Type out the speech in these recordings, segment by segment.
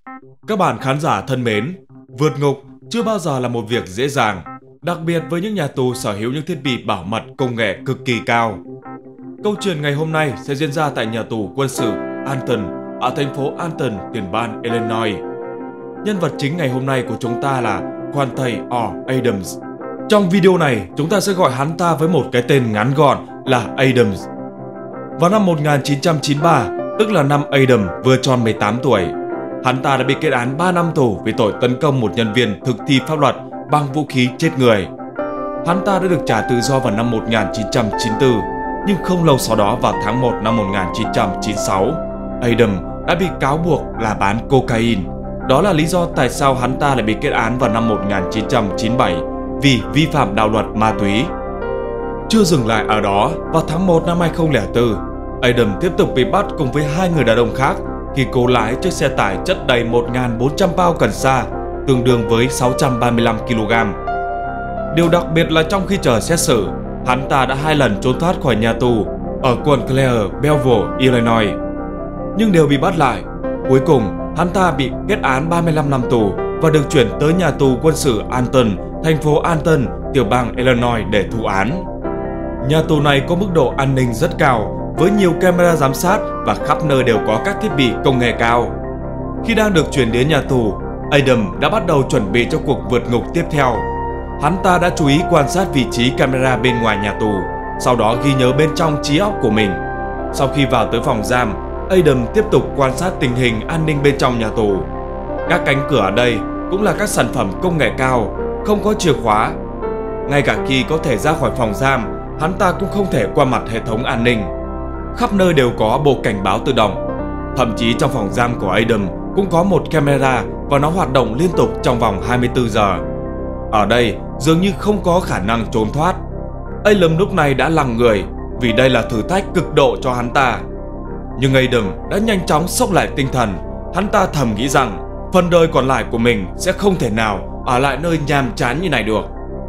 Các bạn khán giả thân mến, vượt ngục chưa bao giờ là một việc dễ dàng, đặc biệt với những nhà tù sở hữu những thiết bị bảo mật công nghệ cực kỳ cao. Câu chuyện ngày hôm nay sẽ diễn ra tại nhà tù quân sự Alton ở thành phố Alton, tiểu bang Illinois. Nhân vật chính ngày hôm nay của chúng ta là Quante R. Adams. Trong video này, chúng ta sẽ gọi hắn ta với một cái tên ngắn gọn là Adams. Vào năm 1993, tức là năm Adam vừa tròn 18 tuổi, hắn ta đã bị kết án 3 năm tù vì tội tấn công một nhân viên thực thi pháp luật bằng vũ khí chết người. Hắn ta đã được trả tự do vào năm 1994, nhưng không lâu sau đó vào tháng 1 năm 1996, Adam đã bị cáo buộc là bán cocaine. Đó là lý do tại sao hắn ta lại bị kết án vào năm 1997 vì vi phạm đạo luật ma túy. Chưa dừng lại ở đó, vào tháng 1 năm 2004, Adam tiếp tục bị bắt cùng với hai người đàn ông khác khi cố lái chiếc xe tải chất đầy 1.400 bao cần sa, tương đương với 635 kg. Điều đặc biệt là trong khi chờ xét xử, hắn ta đã 2 lần trốn thoát khỏi nhà tù ở quận Clare, Belleville, Illinois, nhưng đều bị bắt lại. Cuối cùng, hắn ta bị kết án 35 năm tù và được chuyển tới nhà tù quân sự Alton, thành phố Alton, tiểu bang Illinois để thụ án. Nhà tù này có mức độ an ninh rất cao, với nhiều camera giám sát và khắp nơi đều có các thiết bị công nghệ cao. Khi đang được chuyển đến nhà tù, Adam đã bắt đầu chuẩn bị cho cuộc vượt ngục tiếp theo. Hắn ta đã chú ý quan sát vị trí camera bên ngoài nhà tù, sau đó ghi nhớ bên trong trí óc của mình. Sau khi vào tới phòng giam, Adam tiếp tục quan sát tình hình an ninh bên trong nhà tù. Các cánh cửa ở đây cũng là các sản phẩm công nghệ cao, không có chìa khóa. Ngay cả khi có thể ra khỏi phòng giam, hắn ta cũng không thể qua mặt hệ thống an ninh. Khắp nơi đều có bộ cảnh báo tự động. Thậm chí trong phòng giam của Adam cũng có một camera và nó hoạt động liên tục trong vòng 24 giờ. Ở đây dường như không có khả năng trốn thoát. Adam lúc này đã lặng người vì đây là thử thách cực độ cho hắn ta. Nhưng Adam đã nhanh chóng xốc lại tinh thần. Hắn ta thầm nghĩ rằng phần đời còn lại của mình sẽ không thể nào ở lại nơi nhàm chán như này được.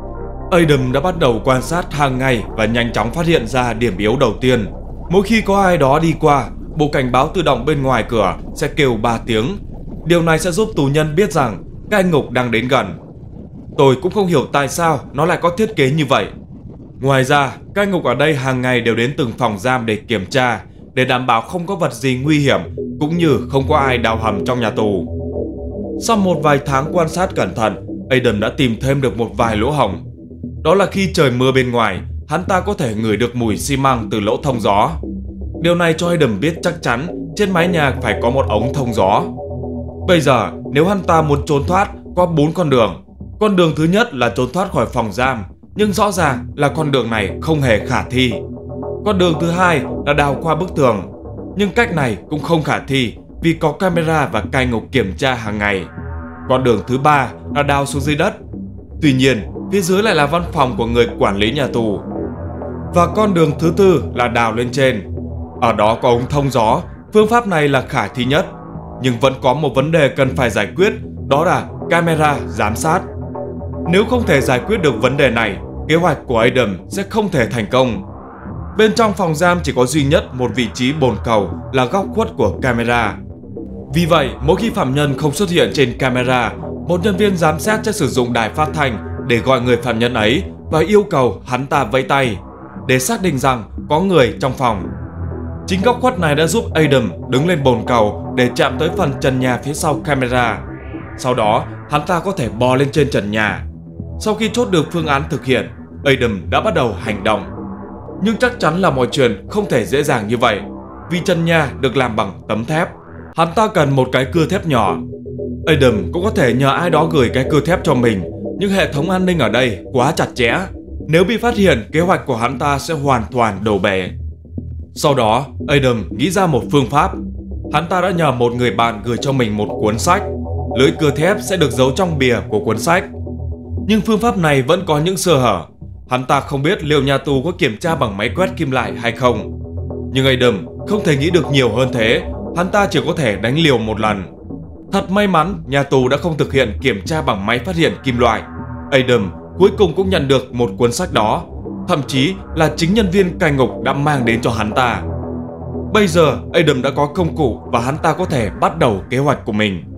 Adam đã bắt đầu quan sát hàng ngày và nhanh chóng phát hiện ra điểm yếu đầu tiên. Mỗi khi có ai đó đi qua, bộ cảnh báo tự động bên ngoài cửa sẽ kêu 3 tiếng. Điều này sẽ giúp tù nhân biết rằng cai ngục đang đến gần. Tôi cũng không hiểu tại sao nó lại có thiết kế như vậy. Ngoài ra, cai ngục ở đây hàng ngày đều đến từng phòng giam để kiểm tra, để đảm bảo không có vật gì nguy hiểm, cũng như không có ai đào hầm trong nhà tù. Sau một vài tháng quan sát cẩn thận, Adam đã tìm thêm được một vài lỗ hổng. Đó là khi trời mưa bên ngoài, hắn ta có thể ngửi được mùi xi măng từ lỗ thông gió. Điều này cho Adam biết chắc chắn trên mái nhà phải có một ống thông gió. Bây giờ, nếu hắn ta muốn trốn thoát, có 4 con đường. Con đường thứ nhất là trốn thoát khỏi phòng giam, nhưng rõ ràng là con đường này không hề khả thi. Con đường thứ hai là đào qua bức tường, nhưng cách này cũng không khả thi vì có camera và cai ngục kiểm tra hàng ngày. Con đường thứ ba là đào xuống dưới đất. Tuy nhiên, phía dưới lại là văn phòng của người quản lý nhà tù. Và con đường thứ tư là đào lên trên. Ở đó có ống thông gió. Phương pháp này là khả thi nhất, nhưng vẫn có một vấn đề cần phải giải quyết, đó là camera giám sát. Nếu không thể giải quyết được vấn đề này, kế hoạch của Adam sẽ không thể thành công. Bên trong phòng giam chỉ có duy nhất một vị trí bồn cầu là góc khuất của camera. Vì vậy, mỗi khi phạm nhân không xuất hiện trên camera, một nhân viên giám sát sẽ sử dụng đài phát thanh để gọi người phạm nhân ấy và yêu cầu hắn ta vẫy tay để xác định rằng có người trong phòng. Chính góc khuất này đã giúp Adam đứng lên bồn cầu để chạm tới phần trần nhà phía sau camera. Sau đó, hắn ta có thể bò lên trên trần nhà. Sau khi chốt được phương án thực hiện, Adam đã bắt đầu hành động. Nhưng chắc chắn là mọi chuyện không thể dễ dàng như vậy, vì trần nhà được làm bằng tấm thép. Hắn ta cần một cái cưa thép nhỏ. Adam cũng có thể nhờ ai đó gửi cái cưa thép cho mình, nhưng hệ thống an ninh ở đây quá chặt chẽ. Nếu bị phát hiện, kế hoạch của hắn ta sẽ hoàn toàn đổ bể. Sau đó, Adam nghĩ ra một phương pháp. Hắn ta đã nhờ một người bạn gửi cho mình một cuốn sách. Lưỡi cưa thép sẽ được giấu trong bìa của cuốn sách. Nhưng phương pháp này vẫn có những sơ hở. Hắn ta không biết liệu nhà tù có kiểm tra bằng máy quét kim loại hay không. Nhưng Adam không thể nghĩ được nhiều hơn thế. Hắn ta chỉ có thể đánh liều một lần. Thật may mắn, nhà tù đã không thực hiện kiểm tra bằng máy phát hiện kim loại. Adam cuối cùng cũng nhận được một cuốn sách đó. Thậm chí là chính nhân viên cai ngục đã mang đến cho hắn ta. Bây giờ Adam đã có công cụ và hắn ta có thể bắt đầu kế hoạch của mình.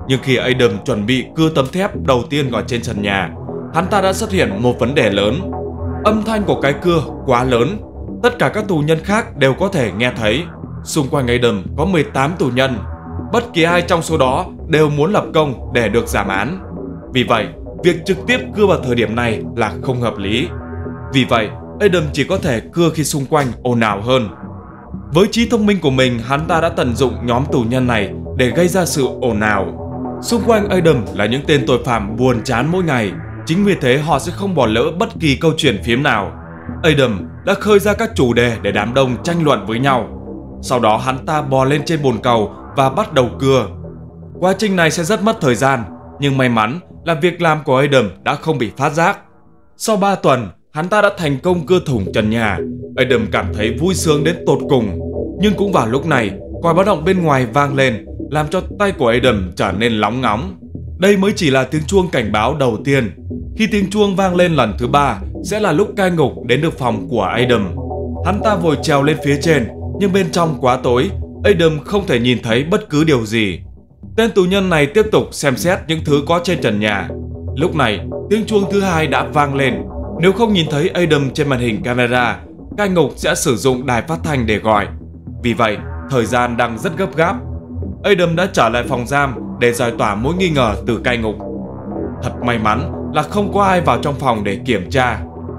Nhưng khi Adam chuẩn bị cưa tấm thép đầu tiên vào trên trần nhà, hắn ta đã xuất hiện một vấn đề lớn. Âm thanh của cái cưa quá lớn, tất cả các tù nhân khác đều có thể nghe thấy. Xung quanh Adam có 18 tù nhân, bất kỳ ai trong số đó đều muốn lập công để được giảm án. Vì vậy, việc trực tiếp cưa vào thời điểm này là không hợp lý. Vì vậy, Adam chỉ có thể cưa khi xung quanh ồn ào hơn. Với trí thông minh của mình, hắn ta đã tận dụng nhóm tù nhân này để gây ra sự ồn ào. Xung quanh Adam là những tên tội phạm buồn chán mỗi ngày, chính vì thế họ sẽ không bỏ lỡ bất kỳ câu chuyện phiếm nào. Adam đã khơi ra các chủ đề để đám đông tranh luận với nhau. Sau đó hắn ta bò lên trên bồn cầu và bắt đầu cưa. Quá trình này sẽ rất mất thời gian, nhưng may mắn là việc làm của Adam đã không bị phát giác. Sau 3 tuần, hắn ta đã thành công cưa thủng trần nhà. Adam cảm thấy vui sướng đến tột cùng. Nhưng cũng vào lúc này, còi báo động bên ngoài vang lên, làm cho tay của Adam trở nên lóng ngóng. Đây mới chỉ là tiếng chuông cảnh báo đầu tiên. Khi tiếng chuông vang lên lần thứ 3, sẽ là lúc cai ngục đến được phòng của Adam. Hắn ta vội trèo lên phía trên, nhưng bên trong quá tối, Adam không thể nhìn thấy bất cứ điều gì. Tên tù nhân này tiếp tục xem xét những thứ có trên trần nhà. Lúc này, tiếng chuông thứ 2 đã vang lên. Nếu không nhìn thấy Adam trên màn hình camera, cai ngục sẽ sử dụng đài phát thanh để gọi. Vì vậy, thời gian đang rất gấp gáp. Adam đã trở lại phòng giam để giải tỏa mối nghi ngờ từ cai ngục. Thật may mắn là không có ai vào trong phòng để kiểm tra.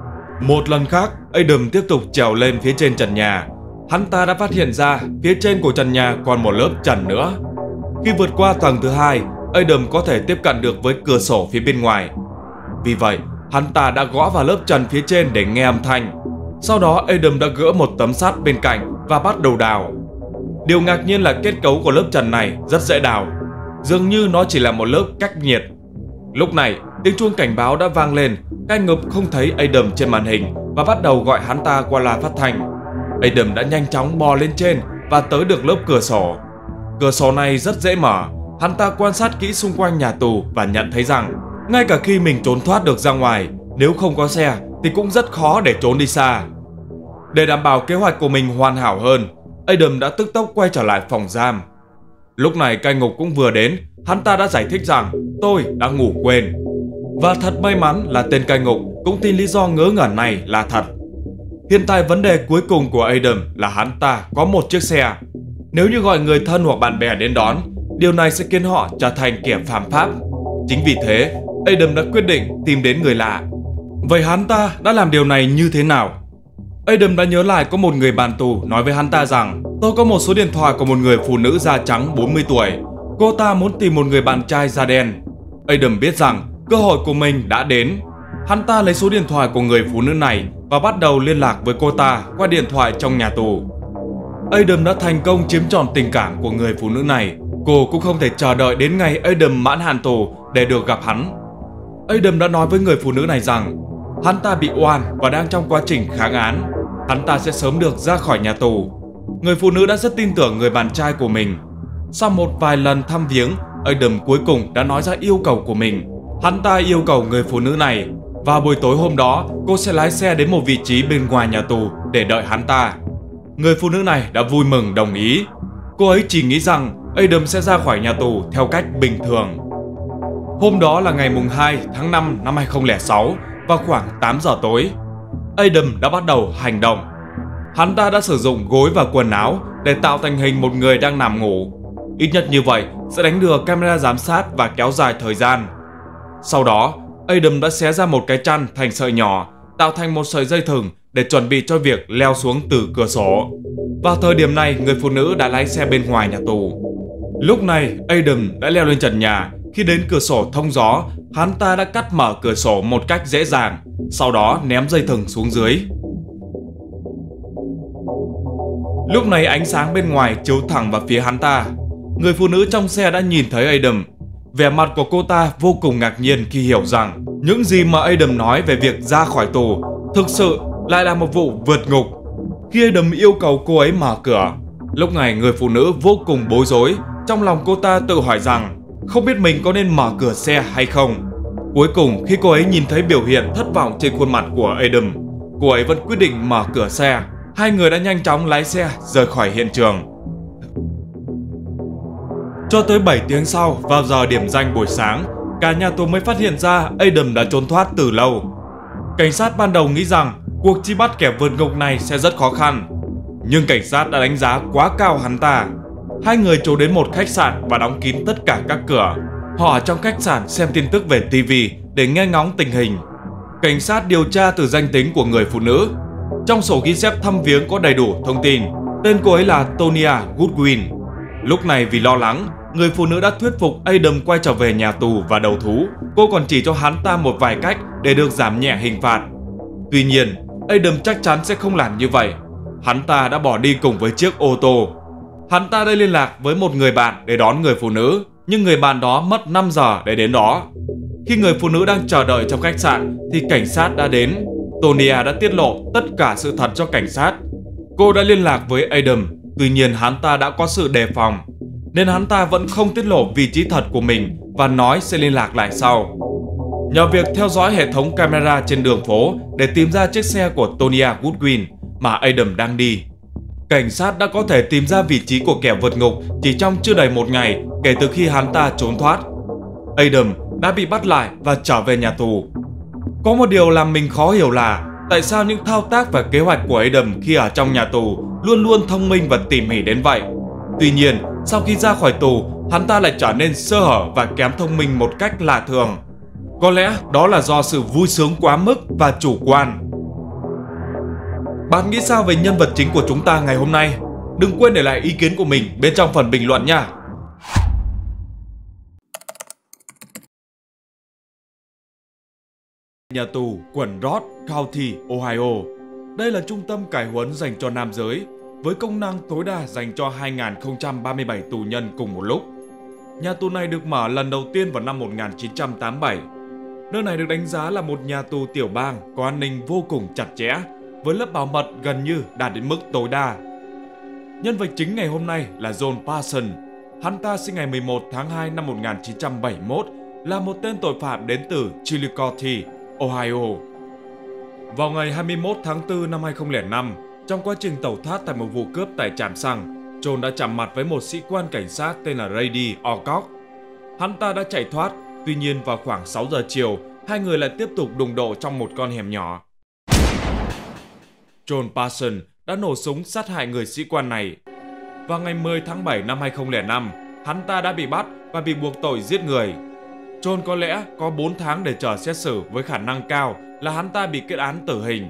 Một lần khác, Adam tiếp tục trèo lên phía trên trần nhà. Hắn ta đã phát hiện ra phía trên của trần nhà còn một lớp trần nữa. Khi vượt qua tầng thứ 2, Adam có thể tiếp cận được với cửa sổ phía bên ngoài. Vì vậy, hắn ta đã gõ vào lớp trần phía trên để nghe âm thanh. Sau đó, Adam đã gỡ một tấm sắt bên cạnh và bắt đầu đào. Điều ngạc nhiên là kết cấu của lớp trần này rất dễ đào, dường như nó chỉ là một lớp cách nhiệt. Lúc này, tiếng chuông cảnh báo đã vang lên. Cai ngục không thấy Adam trên màn hình và bắt đầu gọi hắn ta qua loa phát thanh. Adam đã nhanh chóng bò lên trên và tới được lớp cửa sổ. Cửa sổ này rất dễ mở. Hắn ta quan sát kỹ xung quanh nhà tù và nhận thấy rằng ngay cả khi mình trốn thoát được ra ngoài, nếu không có xe thì cũng rất khó để trốn đi xa. Để đảm bảo kế hoạch của mình hoàn hảo hơn, Adam đã tức tốc quay trở lại phòng giam. Lúc này cai ngục cũng vừa đến. Hắn ta đã giải thích rằng tôi đã ngủ quên. Và thật may mắn là tên cai ngục cũng tin lý do ngớ ngẩn này là thật. Hiện tại vấn đề cuối cùng của Adam là hắn ta có một chiếc xe. Nếu như gọi người thân hoặc bạn bè đến đón, điều này sẽ khiến họ trở thành kẻ phạm pháp. Chính vì thế, Adam đã quyết định tìm đến người lạ. Vậy hắn ta đã làm điều này như thế nào? Adam đã nhớ lại có một người bạn tù nói với hắn ta rằng tôi có một số điện thoại của một người phụ nữ da trắng 40 tuổi. Cô ta muốn tìm một người bạn trai da đen. Adam biết rằng cơ hội của mình đã đến. Hắn ta lấy số điện thoại của người phụ nữ này và bắt đầu liên lạc với cô ta qua điện thoại trong nhà tù. Adam đã thành công chiếm trọn tình cảm của người phụ nữ này. Cô cũng không thể chờ đợi đến ngày Adam mãn hạn tù để được gặp hắn. Adam đã nói với người phụ nữ này rằng hắn ta bị oan và đang trong quá trình kháng án. Hắn ta sẽ sớm được ra khỏi nhà tù. Người phụ nữ đã rất tin tưởng người bạn trai của mình. Sau một vài lần thăm viếng, Adam cuối cùng đã nói ra yêu cầu của mình. Hắn ta yêu cầu người phụ nữ này vào buổi tối hôm đó cô sẽ lái xe đến một vị trí bên ngoài nhà tù để đợi hắn ta. Người phụ nữ này đã vui mừng đồng ý. Cô ấy chỉ nghĩ rằng Adam sẽ ra khỏi nhà tù theo cách bình thường. Hôm đó là ngày 2 tháng 5 năm 2006 vào khoảng 8 giờ tối. Adam đã bắt đầu hành động. Hắn ta đã sử dụng gối và quần áo để tạo thành hình một người đang nằm ngủ. Ít nhất như vậy sẽ đánh lừa camera giám sát và kéo dài thời gian. Sau đó, Adam đã xé ra một cái chăn thành sợi nhỏ, tạo thành một sợi dây thừng để chuẩn bị cho việc leo xuống từ cửa sổ. Vào thời điểm này, người phụ nữ đã lái xe bên ngoài nhà tù. Lúc này, Adam đã leo lên trần nhà. Khi đến cửa sổ thông gió, hắn ta đã cắt mở cửa sổ một cách dễ dàng, sau đó ném dây thừng xuống dưới. Lúc này ánh sáng bên ngoài chiếu thẳng vào phía hắn ta. Người phụ nữ trong xe đã nhìn thấy Adam. Vẻ mặt của cô ta vô cùng ngạc nhiên khi hiểu rằng những gì mà Adam nói về việc ra khỏi tù thực sự lại là một vụ vượt ngục. Khi Adam yêu cầu cô ấy mở cửa, lúc này người phụ nữ vô cùng bối rối. Trong lòng cô ta tự hỏi rằng không biết mình có nên mở cửa xe hay không. Cuối cùng khi cô ấy nhìn thấy biểu hiện thất vọng trên khuôn mặt của Adam, cô ấy vẫn quyết định mở cửa xe. Hai người đã nhanh chóng lái xe rời khỏi hiện trường. Cho tới 7 tiếng sau, vào giờ điểm danh buổi sáng, cả nhà tù mới phát hiện ra Adam đã trốn thoát từ lâu. Cảnh sát ban đầu nghĩ rằng cuộc truy bắt kẻ vượt ngục này sẽ rất khó khăn, nhưng cảnh sát đã đánh giá quá cao hắn ta. Hai người trốn đến một khách sạn và đóng kín tất cả các cửa. Họ ở trong khách sạn xem tin tức về TV để nghe ngóng tình hình. Cảnh sát điều tra từ danh tính của người phụ nữ. Trong sổ ghi chép thăm viếng có đầy đủ thông tin. Tên cô ấy là Tonya Goodwin. Lúc này vì lo lắng, người phụ nữ đã thuyết phục Adam quay trở về nhà tù và đầu thú. Cô còn chỉ cho hắn ta một vài cách để được giảm nhẹ hình phạt. Tuy nhiên, Adam chắc chắn sẽ không làm như vậy. Hắn ta đã bỏ đi cùng với chiếc ô tô. Hắn ta đã liên lạc với một người bạn để đón người phụ nữ, nhưng người bạn đó mất 5 giờ để đến đó. Khi người phụ nữ đang chờ đợi trong khách sạn thì cảnh sát đã đến. Tonya đã tiết lộ tất cả sự thật cho cảnh sát. Cô đã liên lạc với Adam, tuy nhiên hắn ta đã có sự đề phòng, nên hắn ta vẫn không tiết lộ vị trí thật của mình và nói sẽ liên lạc lại sau. Nhờ việc theo dõi hệ thống camera trên đường phố để tìm ra chiếc xe của Tonya Goodwin mà Adam đang đi, cảnh sát đã có thể tìm ra vị trí của kẻ vượt ngục chỉ trong chưa đầy một ngày kể từ khi hắn ta trốn thoát. Adam đã bị bắt lại và trở về nhà tù. Có một điều làm mình khó hiểu là tại sao những thao tác và kế hoạch của Adam khi ở trong nhà tù luôn luôn thông minh và tỉ mỉ đến vậy. Tuy nhiên, sau khi ra khỏi tù, hắn ta lại trở nên sơ hở và kém thông minh một cách lạ thường. Có lẽ đó là do sự vui sướng quá mức và chủ quan. Bạn nghĩ sao về nhân vật chính của chúng ta ngày hôm nay? Đừng quên để lại ý kiến của mình bên trong phần bình luận nha! Nhà tù quận Rock County, Ohio. Đây là trung tâm cải huấn dành cho nam giới, với công năng tối đa dành cho 2.037 tù nhân cùng một lúc. Nhà tù này được mở lần đầu tiên vào năm 1987. Nơi này được đánh giá là một nhà tù tiểu bang có an ninh vô cùng chặt chẽ, với lớp bảo mật gần như đạt đến mức tối đa. Nhân vật chính ngày hôm nay là John Parsons. Hắn ta sinh ngày 11 tháng 2 năm 1971, là một tên tội phạm đến từ Chillicothe, Ohio. Vào ngày 21 tháng 4 năm 2005, trong quá trình tẩu thoát tại một vụ cướp tại trạm xăng, John đã chạm mặt với một sĩ quan cảnh sát tên là Rady Alcock. Hắn ta đã chạy thoát, tuy nhiên vào khoảng 6 giờ chiều, hai người lại tiếp tục đụng độ trong một con hẻm nhỏ. John Parsons đã nổ súng sát hại người sĩ quan này. Vào ngày 10 tháng 7 năm 2005, hắn ta đã bị bắt và bị buộc tội giết người. John có lẽ có 4 tháng để chờ xét xử, với khả năng cao là hắn ta bị kết án tử hình.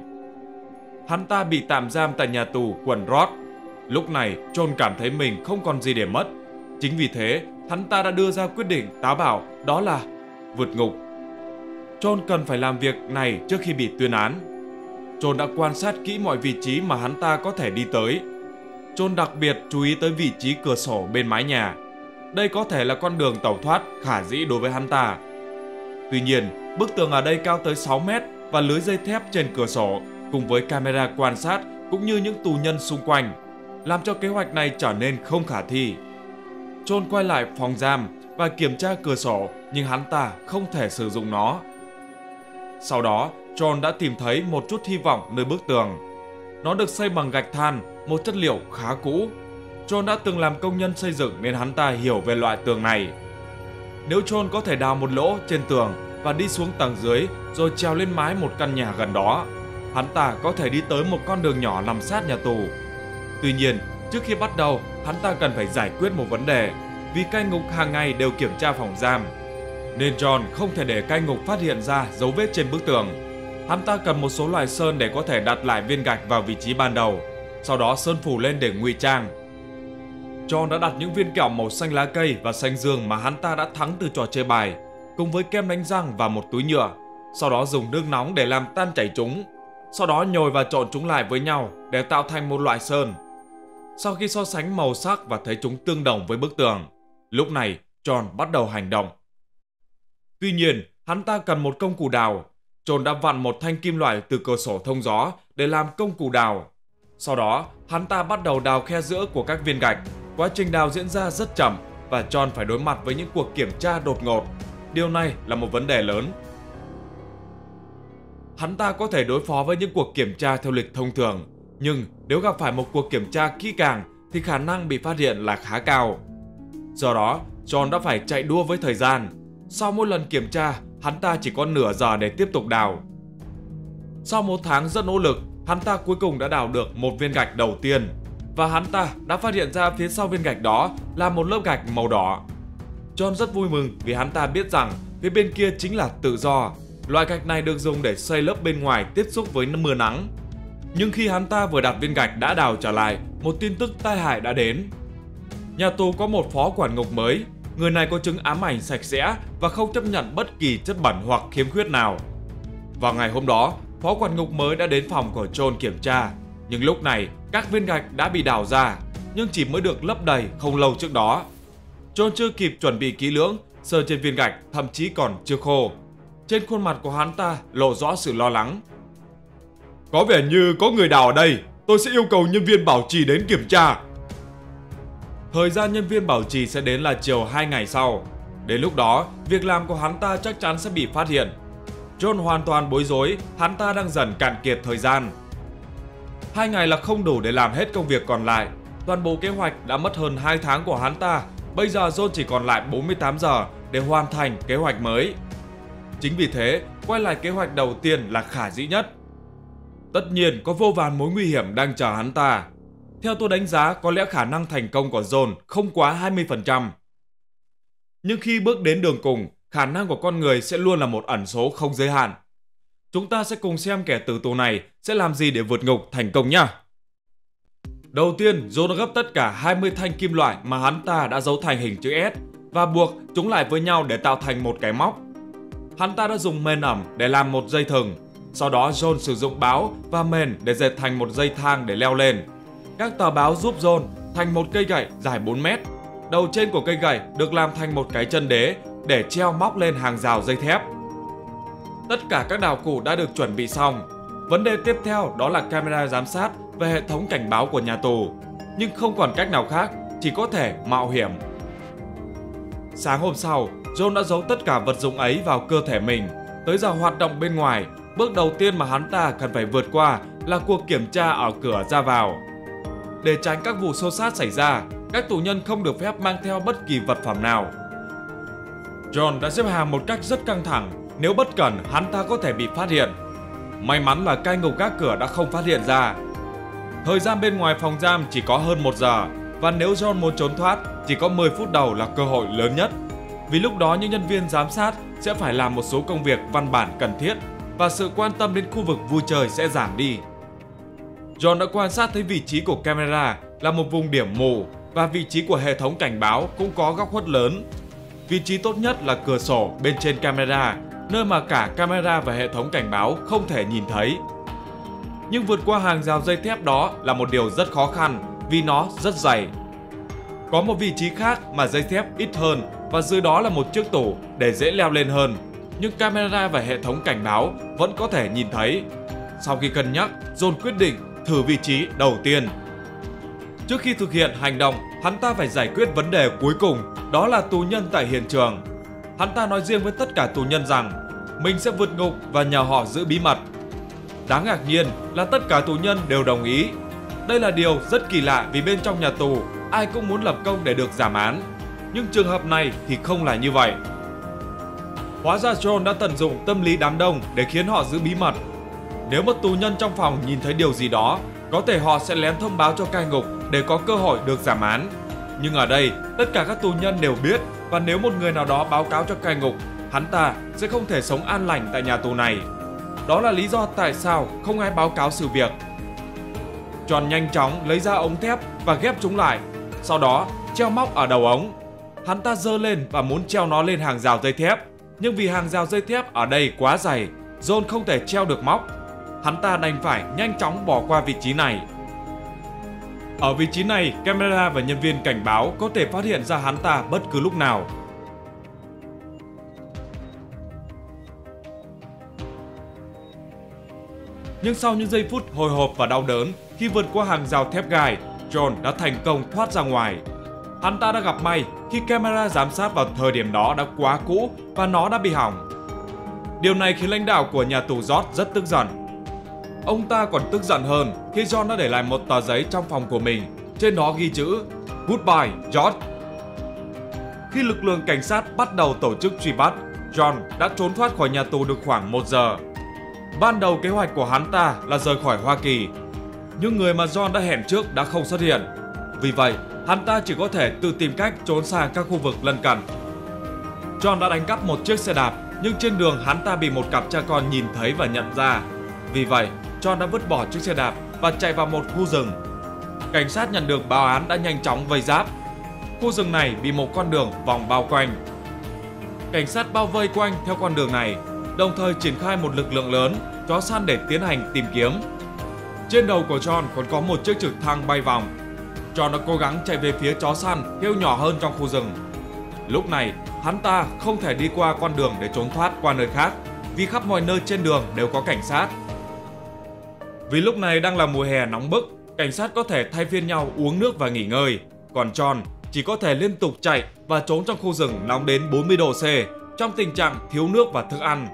Hắn ta bị tạm giam tại nhà tù quận Rock. Lúc này, John cảm thấy mình không còn gì để mất. Chính vì thế, hắn ta đã đưa ra quyết định táo bạo, đó là vượt ngục. John cần phải làm việc này trước khi bị tuyên án. John đã quan sát kỹ mọi vị trí mà hắn ta có thể đi tới. John đặc biệt chú ý tới vị trí cửa sổ bên mái nhà. Đây có thể là con đường tẩu thoát khả dĩ đối với hắn ta. Tuy nhiên, bức tường ở đây cao tới 6 mét và lưới dây thép trên cửa sổ cùng với camera quan sát cũng như những tù nhân xung quanh làm cho kế hoạch này trở nên không khả thi. John quay lại phòng giam và kiểm tra cửa sổ, nhưng hắn ta không thể sử dụng nó. Sau đó, John đã tìm thấy một chút hy vọng nơi bức tường. Nó được xây bằng gạch than, một chất liệu khá cũ. John đã từng làm công nhân xây dựng nên hắn ta hiểu về loại tường này. Nếu John có thể đào một lỗ trên tường và đi xuống tầng dưới rồi trèo lên mái một căn nhà gần đó, hắn ta có thể đi tới một con đường nhỏ nằm sát nhà tù. Tuy nhiên, trước khi bắt đầu, hắn ta cần phải giải quyết một vấn đề, vì cai ngục hàng ngày đều kiểm tra phòng giam. Nên John không thể để cai ngục phát hiện ra dấu vết trên bức tường. Hắn ta cần một số loại sơn để có thể đặt lại viên gạch vào vị trí ban đầu, sau đó sơn phủ lên để ngụy trang. John đã đặt những viên kẹo màu xanh lá cây và xanh dương mà hắn ta đã thắng từ trò chơi bài, cùng với kem đánh răng và một túi nhựa. Sau đó dùng nước nóng để làm tan chảy chúng. Sau đó nhồi và trộn chúng lại với nhau để tạo thành một loại sơn. Sau khi so sánh màu sắc và thấy chúng tương đồng với bức tường, lúc này John bắt đầu hành động. Tuy nhiên, hắn ta cần một công cụ đào. John đã vặn một thanh kim loại từ cửa sổ thông gió để làm công cụ đào. Sau đó, hắn ta bắt đầu đào khe giữa của các viên gạch. Quá trình đào diễn ra rất chậm và John phải đối mặt với những cuộc kiểm tra đột ngột. Điều này là một vấn đề lớn. Hắn ta có thể đối phó với những cuộc kiểm tra theo lịch thông thường, nhưng nếu gặp phải một cuộc kiểm tra kỹ càng thì khả năng bị phát hiện là khá cao. Do đó, John đã phải chạy đua với thời gian. Sau mỗi lần kiểm tra, hắn ta chỉ có nửa giờ để tiếp tục đào. Sau 1 tháng rất nỗ lực, hắn ta cuối cùng đã đào được một viên gạch đầu tiên. Và hắn ta đã phát hiện ra phía sau viên gạch đó là một lớp gạch màu đỏ. John rất vui mừng vì hắn ta biết rằng phía bên kia chính là tự do. Loại gạch này được dùng để xây lớp bên ngoài tiếp xúc với mưa nắng. Nhưng khi hắn ta vừa đặt viên gạch đã đào trở lại, một tin tức tai hại đã đến. Nhà tù có một phó quản ngục mới. Người này có chứng ám ảnh sạch sẽ và không chấp nhận bất kỳ chất bẩn hoặc khiếm khuyết nào. Vào ngày hôm đó, phó quản ngục mới đã đến phòng của John kiểm tra. Nhưng lúc này, các viên gạch đã bị đào ra, nhưng chỉ mới được lấp đầy không lâu trước đó. John chưa kịp chuẩn bị kỹ lưỡng, sờ trên viên gạch thậm chí còn chưa khô. Trên khuôn mặt của hắn ta lộ rõ sự lo lắng. Có vẻ như có người đào ở đây, tôi sẽ yêu cầu nhân viên bảo trì đến kiểm tra. Thời gian nhân viên bảo trì sẽ đến là chiều 2 ngày sau. Đến lúc đó, việc làm của hắn ta chắc chắn sẽ bị phát hiện. John hoàn toàn bối rối, hắn ta đang dần cạn kiệt thời gian. 2 ngày là không đủ để làm hết công việc còn lại. Toàn bộ kế hoạch đã mất hơn 2 tháng của hắn ta. Bây giờ John chỉ còn lại 48 giờ để hoàn thành kế hoạch mới. Chính vì thế, quay lại kế hoạch đầu tiên là khả dĩ nhất. Tất nhiên có vô vàn mối nguy hiểm đang chờ hắn ta. Theo tôi đánh giá, có lẽ khả năng thành công của John không quá 20%. Nhưng khi bước đến đường cùng, khả năng của con người sẽ luôn là một ẩn số không giới hạn. Chúng ta sẽ cùng xem kẻ tử tù này sẽ làm gì để vượt ngục thành công nhé. Đầu tiên, John đã gấp tất cả 20 thanh kim loại mà hắn ta đã giấu thành hình chữ S và buộc chúng lại với nhau để tạo thành một cái móc. Hắn ta đã dùng mền ẩm để làm một dây thừng. Sau đó John sử dụng báo và mền để dệt thành một dây thang để leo lên. Các tờ báo giúp John thành một cây gậy dài 4 mét. Đầu trên của cây gậy được làm thành một cái chân đế để treo móc lên hàng rào dây thép. Tất cả các đạo cụ đã được chuẩn bị xong. Vấn đề tiếp theo đó là camera giám sát và hệ thống cảnh báo của nhà tù. Nhưng không còn cách nào khác, chỉ có thể mạo hiểm. Sáng hôm sau, John đã giấu tất cả vật dụng ấy vào cơ thể mình. Tới giờ hoạt động bên ngoài, bước đầu tiên mà hắn ta cần phải vượt qua là cuộc kiểm tra ở cửa ra vào. Để tránh các vụ xô xát xảy ra, các tù nhân không được phép mang theo bất kỳ vật phẩm nào. John đã xếp hàng một cách rất căng thẳng, nếu bất cẩn hắn ta có thể bị phát hiện. May mắn là cai ngục gác cửa đã không phát hiện ra. Thời gian bên ngoài phòng giam chỉ có hơn 1 giờ, và nếu John muốn trốn thoát, chỉ có 10 phút đầu là cơ hội lớn nhất. Vì lúc đó những nhân viên giám sát sẽ phải làm một số công việc văn bản cần thiết, và sự quan tâm đến khu vực vui chơi sẽ giảm đi. John đã quan sát thấy vị trí của camera là một vùng điểm mù, và vị trí của hệ thống cảnh báo cũng có góc khuất lớn. Vị trí tốt nhất là cửa sổ bên trên camera, nơi mà cả camera và hệ thống cảnh báo không thể nhìn thấy. Nhưng vượt qua hàng rào dây thép đó là một điều rất khó khăn vì nó rất dày. Có một vị trí khác mà dây thép ít hơn và dưới đó là một chiếc tủ để dễ leo lên hơn. Nhưng camera và hệ thống cảnh báo vẫn có thể nhìn thấy. Sau khi cân nhắc, John quyết định thử vị trí đầu tiên. Trước khi thực hiện hành động, hắn ta phải giải quyết vấn đề cuối cùng, đó là tù nhân tại hiện trường. Hắn ta nói riêng với tất cả tù nhân rằng mình sẽ vượt ngục và nhờ họ giữ bí mật. Đáng ngạc nhiên là tất cả tù nhân đều đồng ý. Đây là điều rất kỳ lạ vì bên trong nhà tù ai cũng muốn lập công để được giảm án. Nhưng trường hợp này thì không là như vậy. Hóa ra John đã tận dụng tâm lý đám đông để khiến họ giữ bí mật. Nếu một tù nhân trong phòng nhìn thấy điều gì đó, có thể họ sẽ lén thông báo cho cai ngục để có cơ hội được giảm án. Nhưng ở đây, tất cả các tù nhân đều biết, và nếu một người nào đó báo cáo cho cai ngục, hắn ta sẽ không thể sống an lành tại nhà tù này. Đó là lý do tại sao không ai báo cáo sự việc. John nhanh chóng lấy ra ống thép và ghép chúng lại, sau đó treo móc ở đầu ống. Hắn ta giơ lên và muốn treo nó lên hàng rào dây thép, nhưng vì hàng rào dây thép ở đây quá dày, John không thể treo được móc. Hắn ta đành phải nhanh chóng bỏ qua vị trí này. Ở vị trí này, camera và nhân viên cảnh báo có thể phát hiện ra hắn ta bất cứ lúc nào. Nhưng sau những giây phút hồi hộp và đau đớn khi vượt qua hàng rào thép gai, John đã thành công thoát ra ngoài. Hắn ta đã gặp may khi camera giám sát vào thời điểm đó đã quá cũ và nó đã bị hỏng. Điều này khiến lãnh đạo của nhà tù George rất tức giận. Ông ta còn tức giận hơn khi John đã để lại một tờ giấy trong phòng của mình. Trên đó ghi chữ Goodbye, George. Khi lực lượng cảnh sát bắt đầu tổ chức truy bắt, John đã trốn thoát khỏi nhà tù được khoảng 1 giờ. Ban đầu kế hoạch của hắn ta là rời khỏi Hoa Kỳ, nhưng người mà John đã hẹn trước đã không xuất hiện. Vì vậy, hắn ta chỉ có thể tự tìm cách trốn sang các khu vực lân cận. John đã đánh cắp một chiếc xe đạp, nhưng trên đường hắn ta bị một cặp cha con nhìn thấy và nhận ra. Vì vậy, John đã vứt bỏ chiếc xe đạp và chạy vào một khu rừng. Cảnh sát nhận được báo án đã nhanh chóng vây giáp. Khu rừng này bị một con đường vòng bao quanh. Cảnh sát bao vây quanh theo con đường này, đồng thời triển khai một lực lượng lớn, chó săn để tiến hành tìm kiếm. Trên đầu của John còn có một chiếc trực thăng bay vòng. John đã cố gắng chạy về phía chó săn heo nhỏ hơn trong khu rừng. Lúc này, hắn ta không thể đi qua con đường để trốn thoát qua nơi khác, vì khắp mọi nơi trên đường đều có cảnh sát. Vì lúc này đang là mùa hè nóng bức, cảnh sát có thể thay phiên nhau uống nước và nghỉ ngơi, còn John chỉ có thể liên tục chạy và trốn trong khu rừng nóng đến 40 độ C trong tình trạng thiếu nước và thức ăn.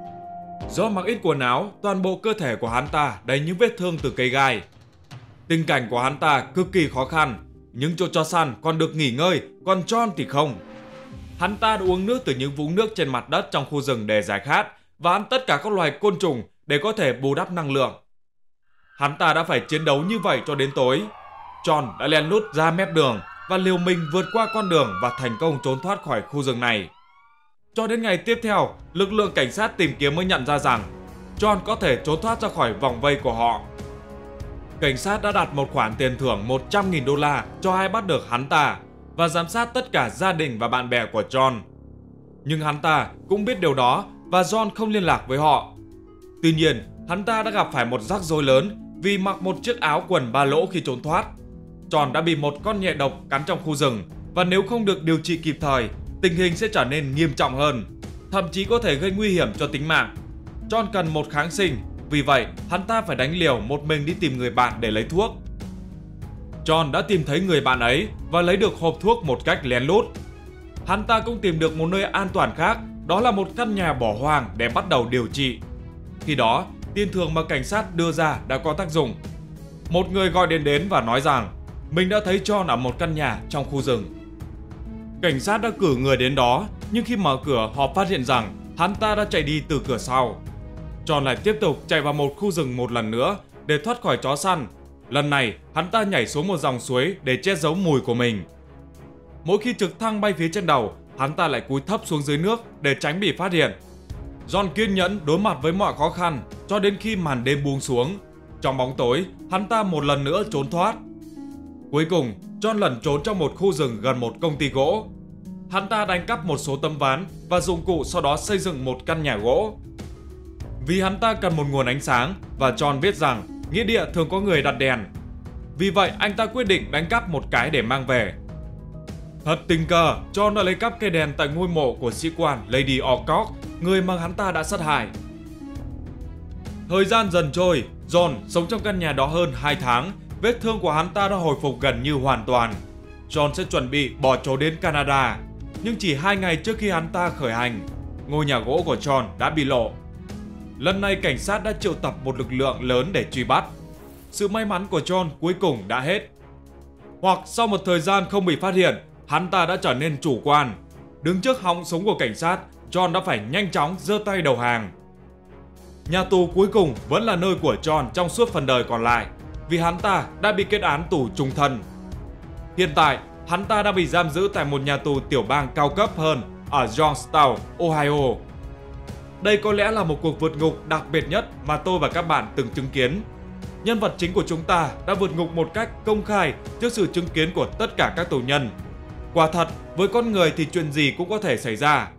Do mặc ít quần áo, toàn bộ cơ thể của hắn ta đầy những vết thương từ cây gai. Tình cảnh của hắn ta cực kỳ khó khăn, những chỗ chó săn còn được nghỉ ngơi, còn John thì không. Hắn ta đã uống nước từ những vũng nước trên mặt đất trong khu rừng để giải khát và ăn tất cả các loài côn trùng để có thể bù đắp năng lượng. Hắn ta đã phải chiến đấu như vậy cho đến tối. John đã lén lút ra mép đường và liều mình vượt qua con đường và thành công trốn thoát khỏi khu rừng này. Cho đến ngày tiếp theo, lực lượng cảnh sát tìm kiếm mới nhận ra rằng John có thể trốn thoát ra khỏi vòng vây của họ. Cảnh sát đã đặt một khoản tiền thưởng 100.000 đô la cho ai bắt được hắn ta và giám sát tất cả gia đình và bạn bè của John. Nhưng hắn ta cũng biết điều đó và John không liên lạc với họ. Tuy nhiên, hắn ta đã gặp phải một rắc rối lớn vì mặc một chiếc áo quần ba lỗ khi trốn thoát. John đã bị một con nhện độc cắn trong khu rừng và nếu không được điều trị kịp thời, tình hình sẽ trở nên nghiêm trọng hơn, thậm chí có thể gây nguy hiểm cho tính mạng. John cần một kháng sinh, vì vậy hắn ta phải đánh liều một mình đi tìm người bạn để lấy thuốc. John đã tìm thấy người bạn ấy và lấy được hộp thuốc một cách lén lút. Hắn ta cũng tìm được một nơi an toàn khác, đó là một căn nhà bỏ hoang để bắt đầu điều trị. Khi đó, tiền thưởng mà cảnh sát đưa ra đã có tác dụng. Một người gọi điện đến và nói rằng mình đã thấy John ở một căn nhà trong khu rừng. Cảnh sát đã cử người đến đó, nhưng khi mở cửa họ phát hiện rằng hắn ta đã chạy đi từ cửa sau. John lại tiếp tục chạy vào một khu rừng một lần nữa để thoát khỏi chó săn. Lần này, hắn ta nhảy xuống một dòng suối để che giấu mùi của mình. Mỗi khi trực thăng bay phía trên đầu, hắn ta lại cúi thấp xuống dưới nước để tránh bị phát hiện. John kiên nhẫn đối mặt với mọi khó khăn cho đến khi màn đêm buông xuống. Trong bóng tối, hắn ta một lần nữa trốn thoát. Cuối cùng, John lẩn trốn trong một khu rừng gần một công ty gỗ. Hắn ta đánh cắp một số tấm ván và dụng cụ, sau đó xây dựng một căn nhà gỗ. Vì hắn ta cần một nguồn ánh sáng và John biết rằng nghĩa địa thường có người đặt đèn. Vì vậy anh ta quyết định đánh cắp một cái để mang về. Thật tình cờ, John đã lấy cắp cây đèn tại ngôi mộ của sĩ quan Lady Alcock, người mà hắn ta đã sát hại. Thời gian dần trôi, John sống trong căn nhà đó hơn 2 tháng. Vết thương của hắn ta đã hồi phục gần như hoàn toàn. John sẽ chuẩn bị bỏ trốn đến Canada. Nhưng chỉ 2 ngày trước khi hắn ta khởi hành, ngôi nhà gỗ của John đã bị lộ. Lần này cảnh sát đã triệu tập một lực lượng lớn để truy bắt. Sự may mắn của John cuối cùng đã hết. Hoặc sau một thời gian không bị phát hiện, hắn ta đã trở nên chủ quan. Đứng trước họng súng của cảnh sát, John đã phải nhanh chóng giơ tay đầu hàng. Nhà tù cuối cùng vẫn là nơi của John trong suốt phần đời còn lại, vì hắn ta đã bị kết án tù chung thân. Hiện tại, hắn ta đã bị giam giữ tại một nhà tù tiểu bang cao cấp hơn ở Johnstown, Ohio. Đây có lẽ là một cuộc vượt ngục đặc biệt nhất mà tôi và các bạn từng chứng kiến. Nhân vật chính của chúng ta đã vượt ngục một cách công khai trước sự chứng kiến của tất cả các tù nhân. Quả thật, với con người thì chuyện gì cũng có thể xảy ra.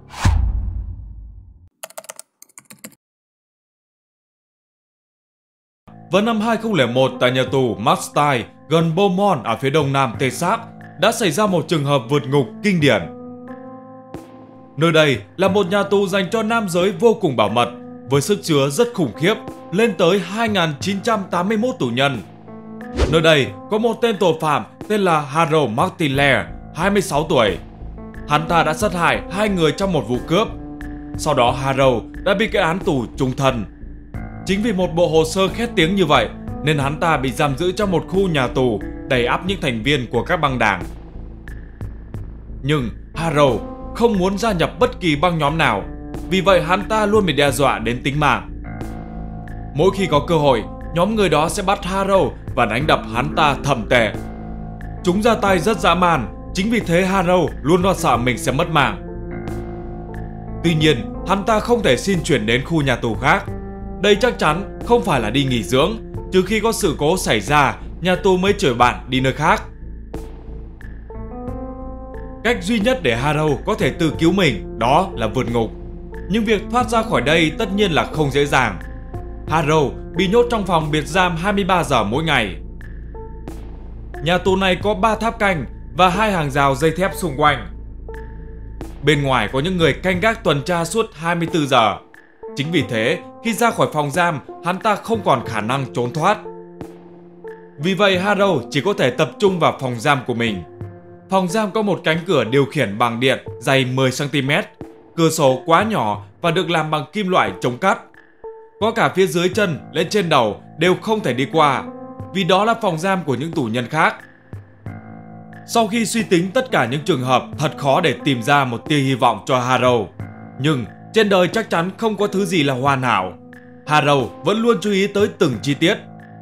Vào năm 2001, tại nhà tù Mastai gần Beaumont ở phía đông nam Texas, đã xảy ra một trường hợp vượt ngục kinh điển. Nơi đây là một nhà tù dành cho nam giới vô cùng bảo mật, với sức chứa rất khủng khiếp, lên tới 2.981 tù nhân. Nơi đây có một tên tội phạm tên là Harold Martinelli, 26 tuổi. Hắn ta đã sát hại 2 người trong một vụ cướp. Sau đó Harold đã bị kết án tù chung thân. Chính vì một bộ hồ sơ khét tiếng như vậy nên hắn ta bị giam giữ trong một khu nhà tù đầy ắp những thành viên của các băng đảng. Nhưng Harrow không muốn gia nhập bất kỳ băng nhóm nào, vì vậy hắn ta luôn bị đe dọa đến tính mạng. Mỗi khi có cơ hội, nhóm người đó sẽ bắt Harrow và đánh đập hắn ta thậm tệ. Chúng ra tay rất dã man, chính vì thế Harrow luôn lo sợ mình sẽ mất mạng. Tuy nhiên, hắn ta không thể xin chuyển đến khu nhà tù khác. Đây chắc chắn không phải là đi nghỉ dưỡng, trừ khi có sự cố xảy ra, nhà tù mới chở bạn đi nơi khác. Cách duy nhất để Harrow có thể tự cứu mình đó là vượt ngục. Nhưng việc thoát ra khỏi đây tất nhiên là không dễ dàng. Harrow bị nhốt trong phòng biệt giam 23 giờ mỗi ngày. Nhà tù này có 3 tháp canh và 2 hàng rào dây thép xung quanh. Bên ngoài có những người canh gác tuần tra suốt 24 giờ. Chính vì thế, khi ra khỏi phòng giam, hắn ta không còn khả năng trốn thoát. Vì vậy Harrow chỉ có thể tập trung vào phòng giam của mình. Phòng giam có một cánh cửa điều khiển bằng điện dày 10 cm, cửa sổ quá nhỏ và được làm bằng kim loại chống cắt. Có cả phía dưới chân lên trên đầu đều không thể đi qua, vì đó là phòng giam của những tù nhân khác. Sau khi suy tính tất cả những trường hợp, thật khó để tìm ra một tia hy vọng cho Harrow. Nhưng trên đời chắc chắn không có thứ gì là hoàn hảo. Harrow vẫn luôn chú ý tới từng chi tiết.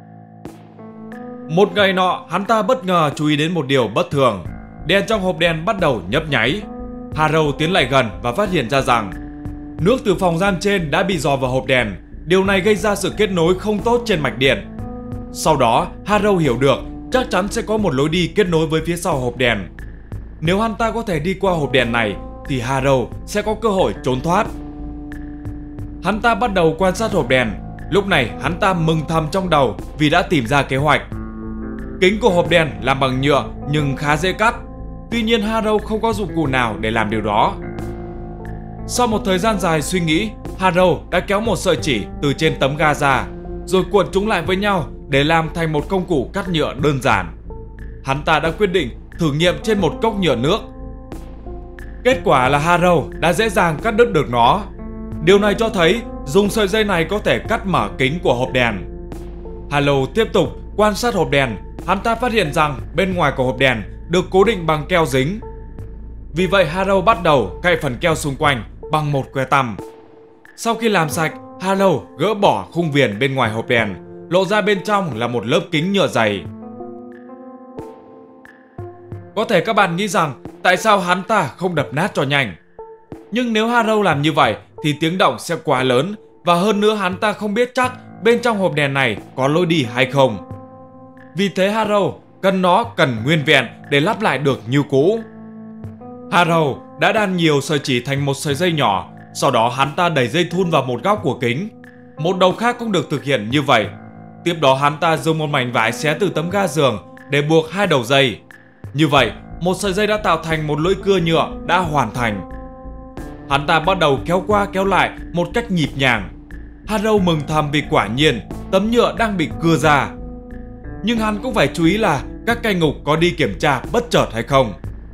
Một ngày nọ, hắn ta bất ngờ chú ý đến một điều bất thường. Đèn trong hộp đèn bắt đầu nhấp nháy. Harrow tiến lại gần và phát hiện ra rằng nước từ phòng giam trên đã bị dò vào hộp đèn. Điều này gây ra sự kết nối không tốt trên mạch điện. Sau đó, Harrow hiểu được chắc chắn sẽ có một lối đi kết nối với phía sau hộp đèn. Nếu hắn ta có thể đi qua hộp đèn này, thì Harrow sẽ có cơ hội trốn thoát. Hắn ta bắt đầu quan sát hộp đèn. Lúc này, hắn ta mừng thầm trong đầu vì đã tìm ra kế hoạch. Kính của hộp đèn làm bằng nhựa nhưng khá dễ cắt. Tuy nhiên Harrow không có dụng cụ nào để làm điều đó. Sau một thời gian dài suy nghĩ, Harrow đã kéo một sợi chỉ từ trên tấm ga ra, rồi cuộn chúng lại với nhau để làm thành một công cụ cắt nhựa đơn giản. Hắn ta đã quyết định thử nghiệm trên một cốc nhựa nước. Kết quả là Harrow đã dễ dàng cắt đứt được nó. Điều này cho thấy dùng sợi dây này có thể cắt mở kính của hộp đèn. Harrow tiếp tục quan sát hộp đèn. Hắn ta phát hiện rằng bên ngoài của hộp đèn được cố định bằng keo dính. Vì vậy Harrow bắt đầu cạy phần keo xung quanh bằng một que tăm. Sau khi làm sạch, Harrow gỡ bỏ khung viền bên ngoài hộp đèn, lộ ra bên trong là một lớp kính nhựa dày. Có thể các bạn nghĩ rằng tại sao hắn ta không đập nát cho nhanh. Nhưng nếu Harrow làm như vậy thì tiếng động sẽ quá lớn, và hơn nữa hắn ta không biết chắc bên trong hộp đèn này có lối đi hay không. Vì thế Harrow cần nguyên vẹn để lắp lại được như cũ. Harrow đã đan nhiều sợi chỉ thành một sợi dây nhỏ. Sau đó hắn ta đẩy dây thun vào một góc của kính. Một đầu khác cũng được thực hiện như vậy. Tiếp đó hắn ta dùng một mảnh vải xé từ tấm ga giường để buộc hai đầu dây. Như vậy, một sợi dây đã tạo thành một lưỡi cưa nhựa đã hoàn thành. Hắn ta bắt đầu kéo qua kéo lại một cách nhịp nhàng. Harrow mừng thầm vì quả nhiên tấm nhựa đang bị cưa ra. Nhưng hắn cũng phải chú ý là các cai ngục có đi kiểm tra bất chợt hay không.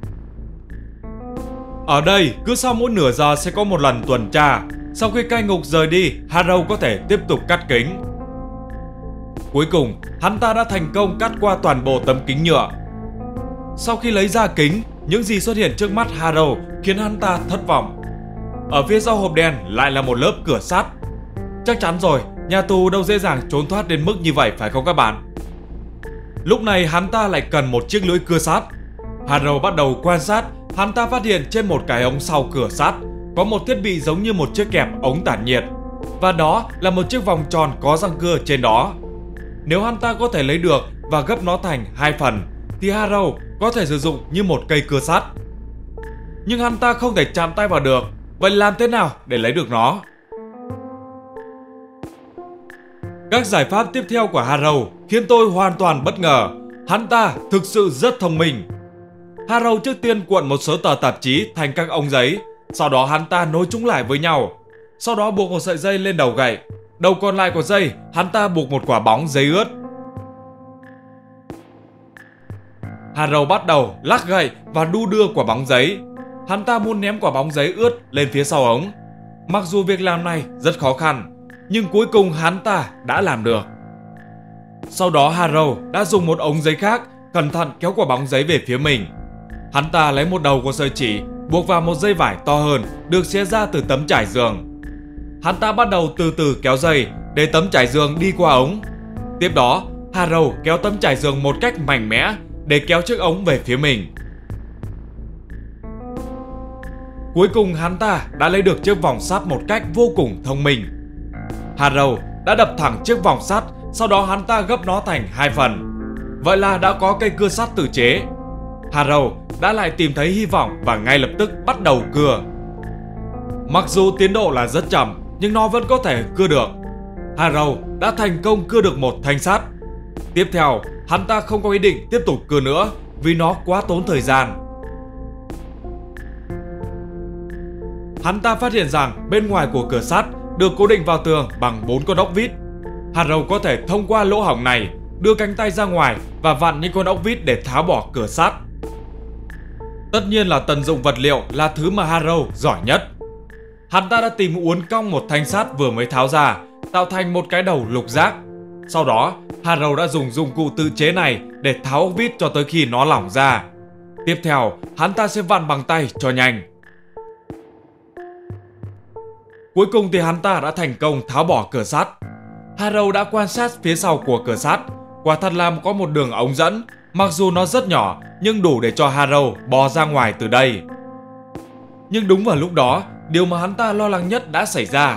Ở đây, cứ sau mỗi nửa giờ sẽ có một lần tuần tra. Sau khi cai ngục rời đi, Harrow có thể tiếp tục cắt kính. Cuối cùng, hắn ta đã thành công cắt qua toàn bộ tấm kính nhựa. Sau khi lấy ra kính, những gì xuất hiện trước mắt Harrow khiến hắn ta thất vọng. Ở phía sau hộp đèn lại là một lớp cửa sắt. Chắc chắn rồi, nhà tù đâu dễ dàng trốn thoát đến mức như vậy phải không các bạn? Lúc này hắn ta lại cần một chiếc lưỡi cưa sắt. Harrow bắt đầu quan sát. Hắn ta phát hiện trên một cái ống sau cửa sắt có một thiết bị giống như một chiếc kẹp ống tản nhiệt, và đó là một chiếc vòng tròn có răng cưa trên đó. Nếu hắn ta có thể lấy được và gấp nó thành hai phần thì Harrow có thể sử dụng như một cây cưa sắt. Nhưng hắn ta không thể chạm tay vào được. Vậy làm thế nào để lấy được nó? Các giải pháp tiếp theo của Harrow khiến tôi hoàn toàn bất ngờ. Hắn ta thực sự rất thông minh. Harrow trước tiên cuộn một số tờ tạp chí thành các ống giấy. Sau đó hắn ta nối chúng lại với nhau. Sau đó buộc một sợi dây lên đầu gậy. Đầu còn lại của dây hắn ta buộc một quả bóng giấy ướt. Harrow bắt đầu lắc gậy và đu đưa quả bóng giấy. Hắn ta muốn ném quả bóng giấy ướt lên phía sau ống. Mặc dù việc làm này rất khó khăn, nhưng cuối cùng hắn ta đã làm được. Sau đó Harrow đã dùng một ống giấy khác cẩn thận kéo quả bóng giấy về phía mình. Hắn ta lấy một đầu của sợi chỉ buộc vào một dây vải to hơn được xé ra từ tấm trải giường. Hắn ta bắt đầu từ từ kéo dây để tấm trải giường đi qua ống. Tiếp đó, Harrow kéo tấm trải giường một cách mạnh mẽ để kéo chiếc ống về phía mình. Cuối cùng hắn ta đã lấy được chiếc vòng sắt một cách vô cùng thông minh. Harrow đã đập thẳng chiếc vòng sắt, sau đó hắn ta gấp nó thành hai phần. Vậy là đã có cây cưa sắt tự chế. Harrow đã lại tìm thấy hy vọng và ngay lập tức bắt đầu cưa. Mặc dù tiến độ là rất chậm, nhưng nó vẫn có thể cưa được. Harrow đã thành công cưa được một thanh sắt. Tiếp theo, hắn ta không có ý định tiếp tục cưa nữa vì nó quá tốn thời gian. Hắn ta phát hiện rằng bên ngoài của cửa sắt được cố định vào tường bằng 4 con ốc vít. Harrow có thể thông qua lỗ hổng này đưa cánh tay ra ngoài và vặn những con ốc vít để tháo bỏ cửa sắt. Tất nhiên là tận dụng vật liệu là thứ mà Harrow giỏi nhất. Hắn ta đã tìm uốn cong một thanh sắt vừa mới tháo ra, tạo thành một cái đầu lục giác. Sau đó, Harrow đã dùng dụng cụ tự chế này để tháo ốc vít cho tới khi nó lỏng ra. Tiếp theo, hắn ta sẽ vặn bằng tay cho nhanh. Cuối cùng thì hắn ta đã thành công tháo bỏ cửa sắt. Harrow đã quan sát phía sau của cửa sắt. Quả thật là có một đường ống dẫn, mặc dù nó rất nhỏ nhưng đủ để cho Harrow bò ra ngoài từ đây. Nhưng đúng vào lúc đó, điều mà hắn ta lo lắng nhất đã xảy ra.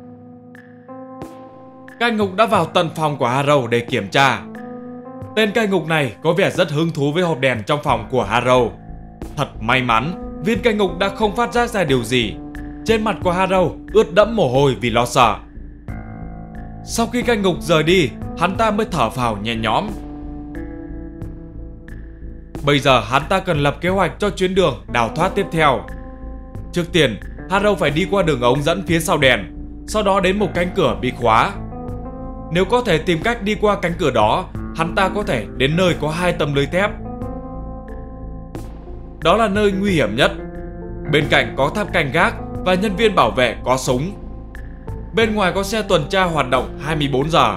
Cai ngục đã vào tận phòng của Harrow để kiểm tra. Tên cai ngục này có vẻ rất hứng thú với hộp đèn trong phòng của Harrow. Thật may mắn, viên cai ngục đã không phát giác ra điều gì. Trên mặt của Harrow ướt đẫm mồ hôi vì lo sợ. Sau khi cai ngục rời đi, hắn ta mới thở phào nhẹ nhõm. Bây giờ hắn ta cần lập kế hoạch cho chuyến đường đào thoát tiếp theo. Trước tiên, Harrow phải đi qua đường ống dẫn phía sau đèn, sau đó đến một cánh cửa bị khóa. Nếu có thể tìm cách đi qua cánh cửa đó, hắn ta có thể đến nơi có 2 tấm lưới thép. Đó là nơi nguy hiểm nhất. Bên cạnh có tháp canh gác và nhân viên bảo vệ có súng. Bên ngoài có xe tuần tra hoạt động 24 giờ.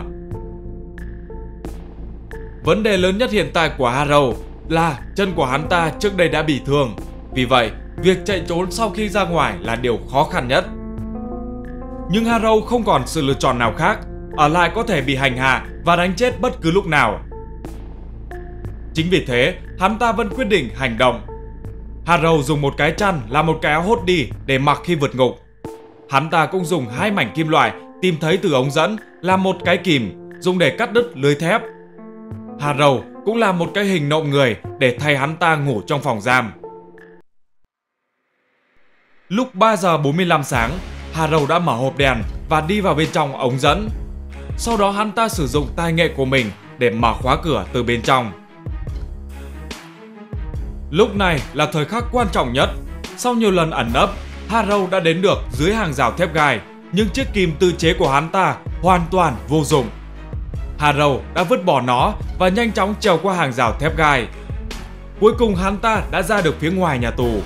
Vấn đề lớn nhất hiện tại của Harrow là chân của hắn ta trước đây đã bị thương. Vì vậy, việc chạy trốn sau khi ra ngoài là điều khó khăn nhất. Nhưng Harrow không còn sự lựa chọn nào khác. Ở lại có thể bị hành hạ và đánh chết bất cứ lúc nào. Chính vì thế, hắn ta vẫn quyết định hành động. Harrow dùng một cái chăn làm một cái áo hốt đi để mặc khi vượt ngục. Hắn ta cũng dùng 2 mảnh kim loại tìm thấy từ ống dẫn làm một cái kìm dùng để cắt đứt lưới thép. Harrow cũng làm một cái hình nộm người để thay hắn ta ngủ trong phòng giam. Lúc 3 giờ 45 sáng, Harrow đã mở hộp đèn và đi vào bên trong ống dẫn. Sau đó hắn ta sử dụng tai nghệ của mình để mở khóa cửa từ bên trong. Lúc này là thời khắc quan trọng nhất. Sau nhiều lần ẩn nấp, Harrow đã đến được dưới hàng rào thép gai, nhưng chiếc kìm tự chế của hắn ta hoàn toàn vô dụng. Harrow đã vứt bỏ nó và nhanh chóng trèo qua hàng rào thép gai. Cuối cùng hắn ta đã ra được phía ngoài nhà tù.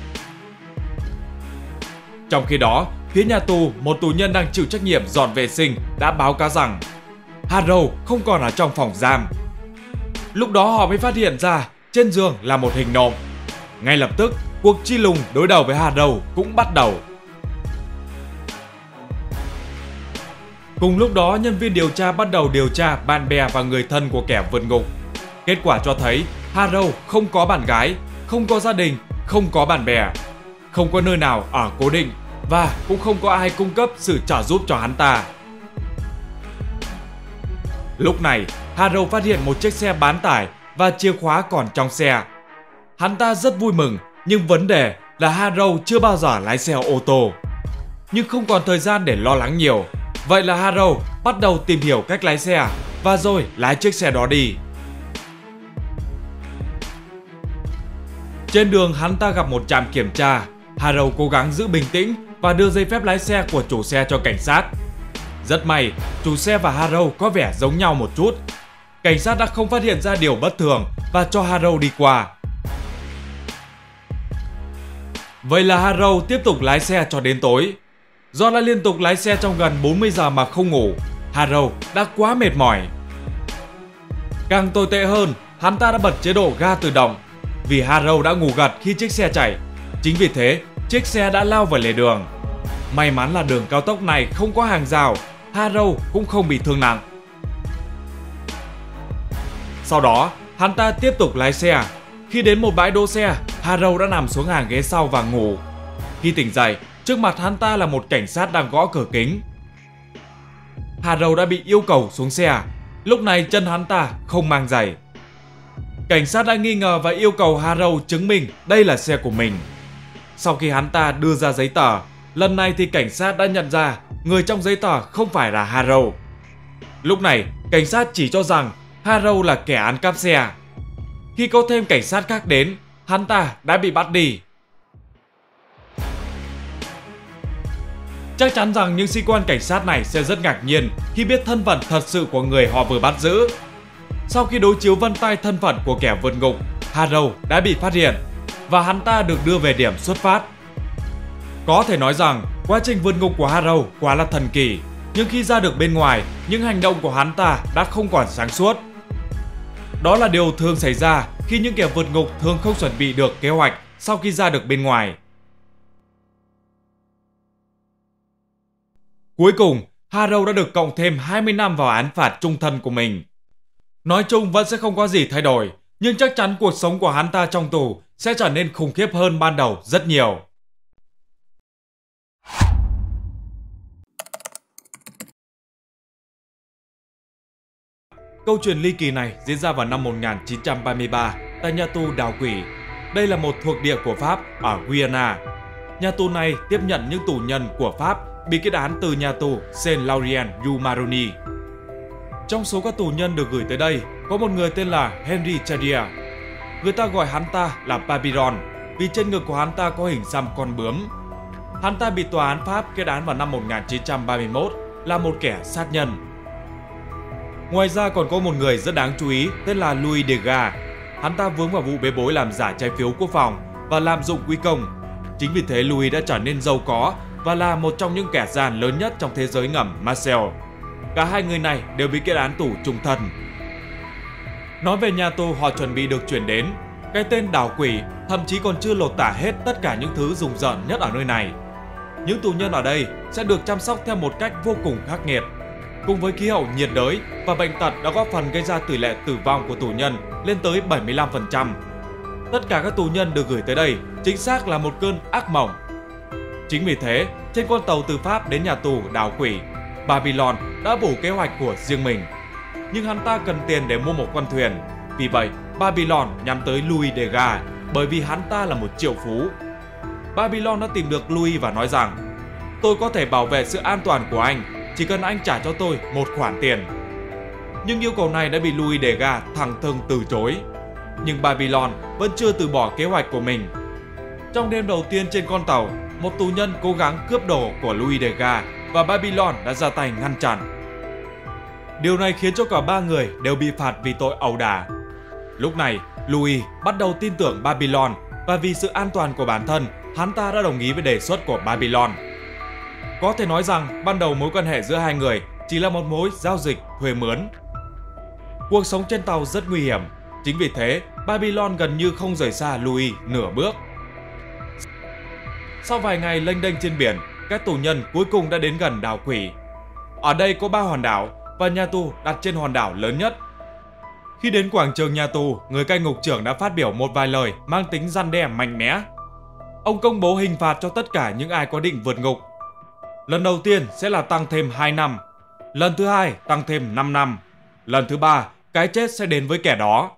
Trong khi đó, phía nhà tù, một tù nhân đang chịu trách nhiệm dọn vệ sinh đã báo cáo rằng Harrow không còn ở trong phòng giam. Lúc đó họ mới phát hiện ra trên giường là một hình nộm. Ngay lập tức, cuộc truy lùng đối đầu với Harrow cũng bắt đầu. Cùng lúc đó, nhân viên điều tra bắt đầu điều tra bạn bè và người thân của kẻ vượt ngục. Kết quả cho thấy Harrow không có bạn gái, không có gia đình, không có bạn bè, không có nơi nào ở cố định và cũng không có ai cung cấp sự trợ giúp cho hắn ta. Lúc này, Harrow phát hiện một chiếc xe bán tải và chìa khóa còn trong xe. Hắn ta rất vui mừng, nhưng vấn đề là Harrow chưa bao giờ lái xe ô tô. Nhưng không còn thời gian để lo lắng nhiều. Vậy là Harrow bắt đầu tìm hiểu cách lái xe và rồi lái chiếc xe đó đi. Trên đường hắn ta gặp một trạm kiểm tra. Harrow cố gắng giữ bình tĩnh và đưa giấy phép lái xe của chủ xe cho cảnh sát. Rất may, chủ xe và Harrow có vẻ giống nhau một chút. Cảnh sát đã không phát hiện ra điều bất thường và cho Harrow đi qua. Vậy là Harrow tiếp tục lái xe cho đến tối. Do đã liên tục lái xe trong gần 40 giờ mà không ngủ, Harrow đã quá mệt mỏi. Càng tồi tệ hơn, hắn ta đã bật chế độ ga tự động. Vì Harrow đã ngủ gật khi chiếc xe chạy, Chính vì thế, chiếc xe đã lao vào lề đường. May mắn là đường cao tốc này không có hàng rào, Harrow cũng không bị thương nặng. Sau đó, hắn ta tiếp tục lái xe. Khi đến một bãi đỗ xe, Harrow đã nằm xuống hàng ghế sau và ngủ. Khi tỉnh dậy, trước mặt hắn ta là một cảnh sát đang gõ cửa kính. Harrow đã bị yêu cầu xuống xe. Lúc này chân hắn ta không mang giày. Cảnh sát đã nghi ngờ và yêu cầu Harrow chứng minh đây là xe của mình. Sau khi hắn ta đưa ra giấy tờ, lần này thì cảnh sát đã nhận ra người trong giấy tờ không phải là Harrow. Lúc này, cảnh sát chỉ cho rằng Harrow là kẻ ăn cắp xe. Khi có thêm cảnh sát khác đến, hắn ta đã bị bắt đi. Chắc chắn rằng những sĩ quan cảnh sát này sẽ rất ngạc nhiên khi biết thân phận thật sự của người họ vừa bắt giữ. Sau khi đối chiếu vân tay thân phận của kẻ vượt ngục, Harrow đã bị phát hiện và hắn ta được đưa về điểm xuất phát. Có thể nói rằng quá trình vượt ngục của Harrow quá là thần kỳ, nhưng khi ra được bên ngoài, những hành động của hắn ta đã không còn sáng suốt. Đó là điều thường xảy ra khi những kẻ vượt ngục thường không chuẩn bị được kế hoạch sau khi ra được bên ngoài. Cuối cùng, Harrow đã được cộng thêm 20 năm vào án phạt chung thân của mình. Nói chung vẫn sẽ không có gì thay đổi, nhưng chắc chắn cuộc sống của hắn ta trong tù sẽ trở nên khủng khiếp hơn ban đầu rất nhiều. Câu chuyện ly kỳ này diễn ra vào năm 1933 tại nhà tù Đào Quỷ. Đây là một thuộc địa của Pháp ở Guyana. Nhà tù này tiếp nhận những tù nhân của Pháp bị kết án từ nhà tù Saint-Laurent-du-Maroni. Trong số các tù nhân được gửi tới đây, có một người tên là Henri Chartier. Người ta gọi hắn ta là Babylon vì trên ngực của hắn ta có hình xăm con bướm. Hắn ta bị tòa án Pháp kết án vào năm 1931 là một kẻ sát nhân. Ngoài ra còn có một người rất đáng chú ý tên là Louis Degas. Hắn ta vướng vào vụ bê bối làm giả trái phiếu quốc phòng và lạm dụng quỹ công. Chính vì thế Louis đã trở nên giàu có và là một trong những kẻ gian lớn nhất trong thế giới ngầm Marseille. Cả hai người này đều bị kết án tù chung thân. Nói về nhà tù họ chuẩn bị được chuyển đến, cái tên Đào Quỷ thậm chí còn chưa lột tả hết tất cả những thứ rùng rợn nhất ở nơi này. Những tù nhân ở đây sẽ được chăm sóc theo một cách vô cùng khắc nghiệt. Cùng với khí hậu nhiệt đới và bệnh tật đã góp phần gây ra tỷ lệ tử vong của tù nhân lên tới 75%. Tất cả các tù nhân được gửi tới đây chính xác là một cơn ác mộng. Chính vì thế, trên con tàu từ Pháp đến nhà tù Đào Quỷ, Babylon đã bổ kế hoạch của riêng mình. Nhưng hắn ta cần tiền để mua một con thuyền. Vì vậy, Babylon nhắm tới Louis Degas bởi vì hắn ta là một triệu phú. Babylon đã tìm được Louis và nói rằng: "Tôi có thể bảo vệ sự an toàn của anh, chỉ cần anh trả cho tôi một khoản tiền." Nhưng yêu cầu này đã bị Louis Degas thẳng thừng từ chối. Nhưng Babylon vẫn chưa từ bỏ kế hoạch của mình. Trong đêm đầu tiên trên con tàu, một tù nhân cố gắng cướp đồ của Louis Degas và Babylon đã ra tay ngăn chặn. Điều này khiến cho cả ba người đều bị phạt vì tội ẩu đả. Lúc này, Louis bắt đầu tin tưởng Babylon và vì sự an toàn của bản thân, hắn ta đã đồng ý với đề xuất của Babylon. Có thể nói rằng ban đầu mối quan hệ giữa hai người chỉ là một mối giao dịch thuê mướn. Cuộc sống trên tàu rất nguy hiểm, chính vì thế Babylon gần như không rời xa Louis nửa bước. Sau vài ngày lênh đênh trên biển, các tù nhân cuối cùng đã đến gần đảo Quỷ. Ở đây có 3 hòn đảo và nhà tù đặt trên hòn đảo lớn nhất. Khi đến quảng trường nhà tù, người cai ngục trưởng đã phát biểu một vài lời mang tính răn đe mạnh mẽ. Ông công bố hình phạt cho tất cả những ai có định vượt ngục. Lần đầu tiên sẽ là tăng thêm 2 năm, lần thứ hai tăng thêm 5 năm, lần thứ ba cái chết sẽ đến với kẻ đó.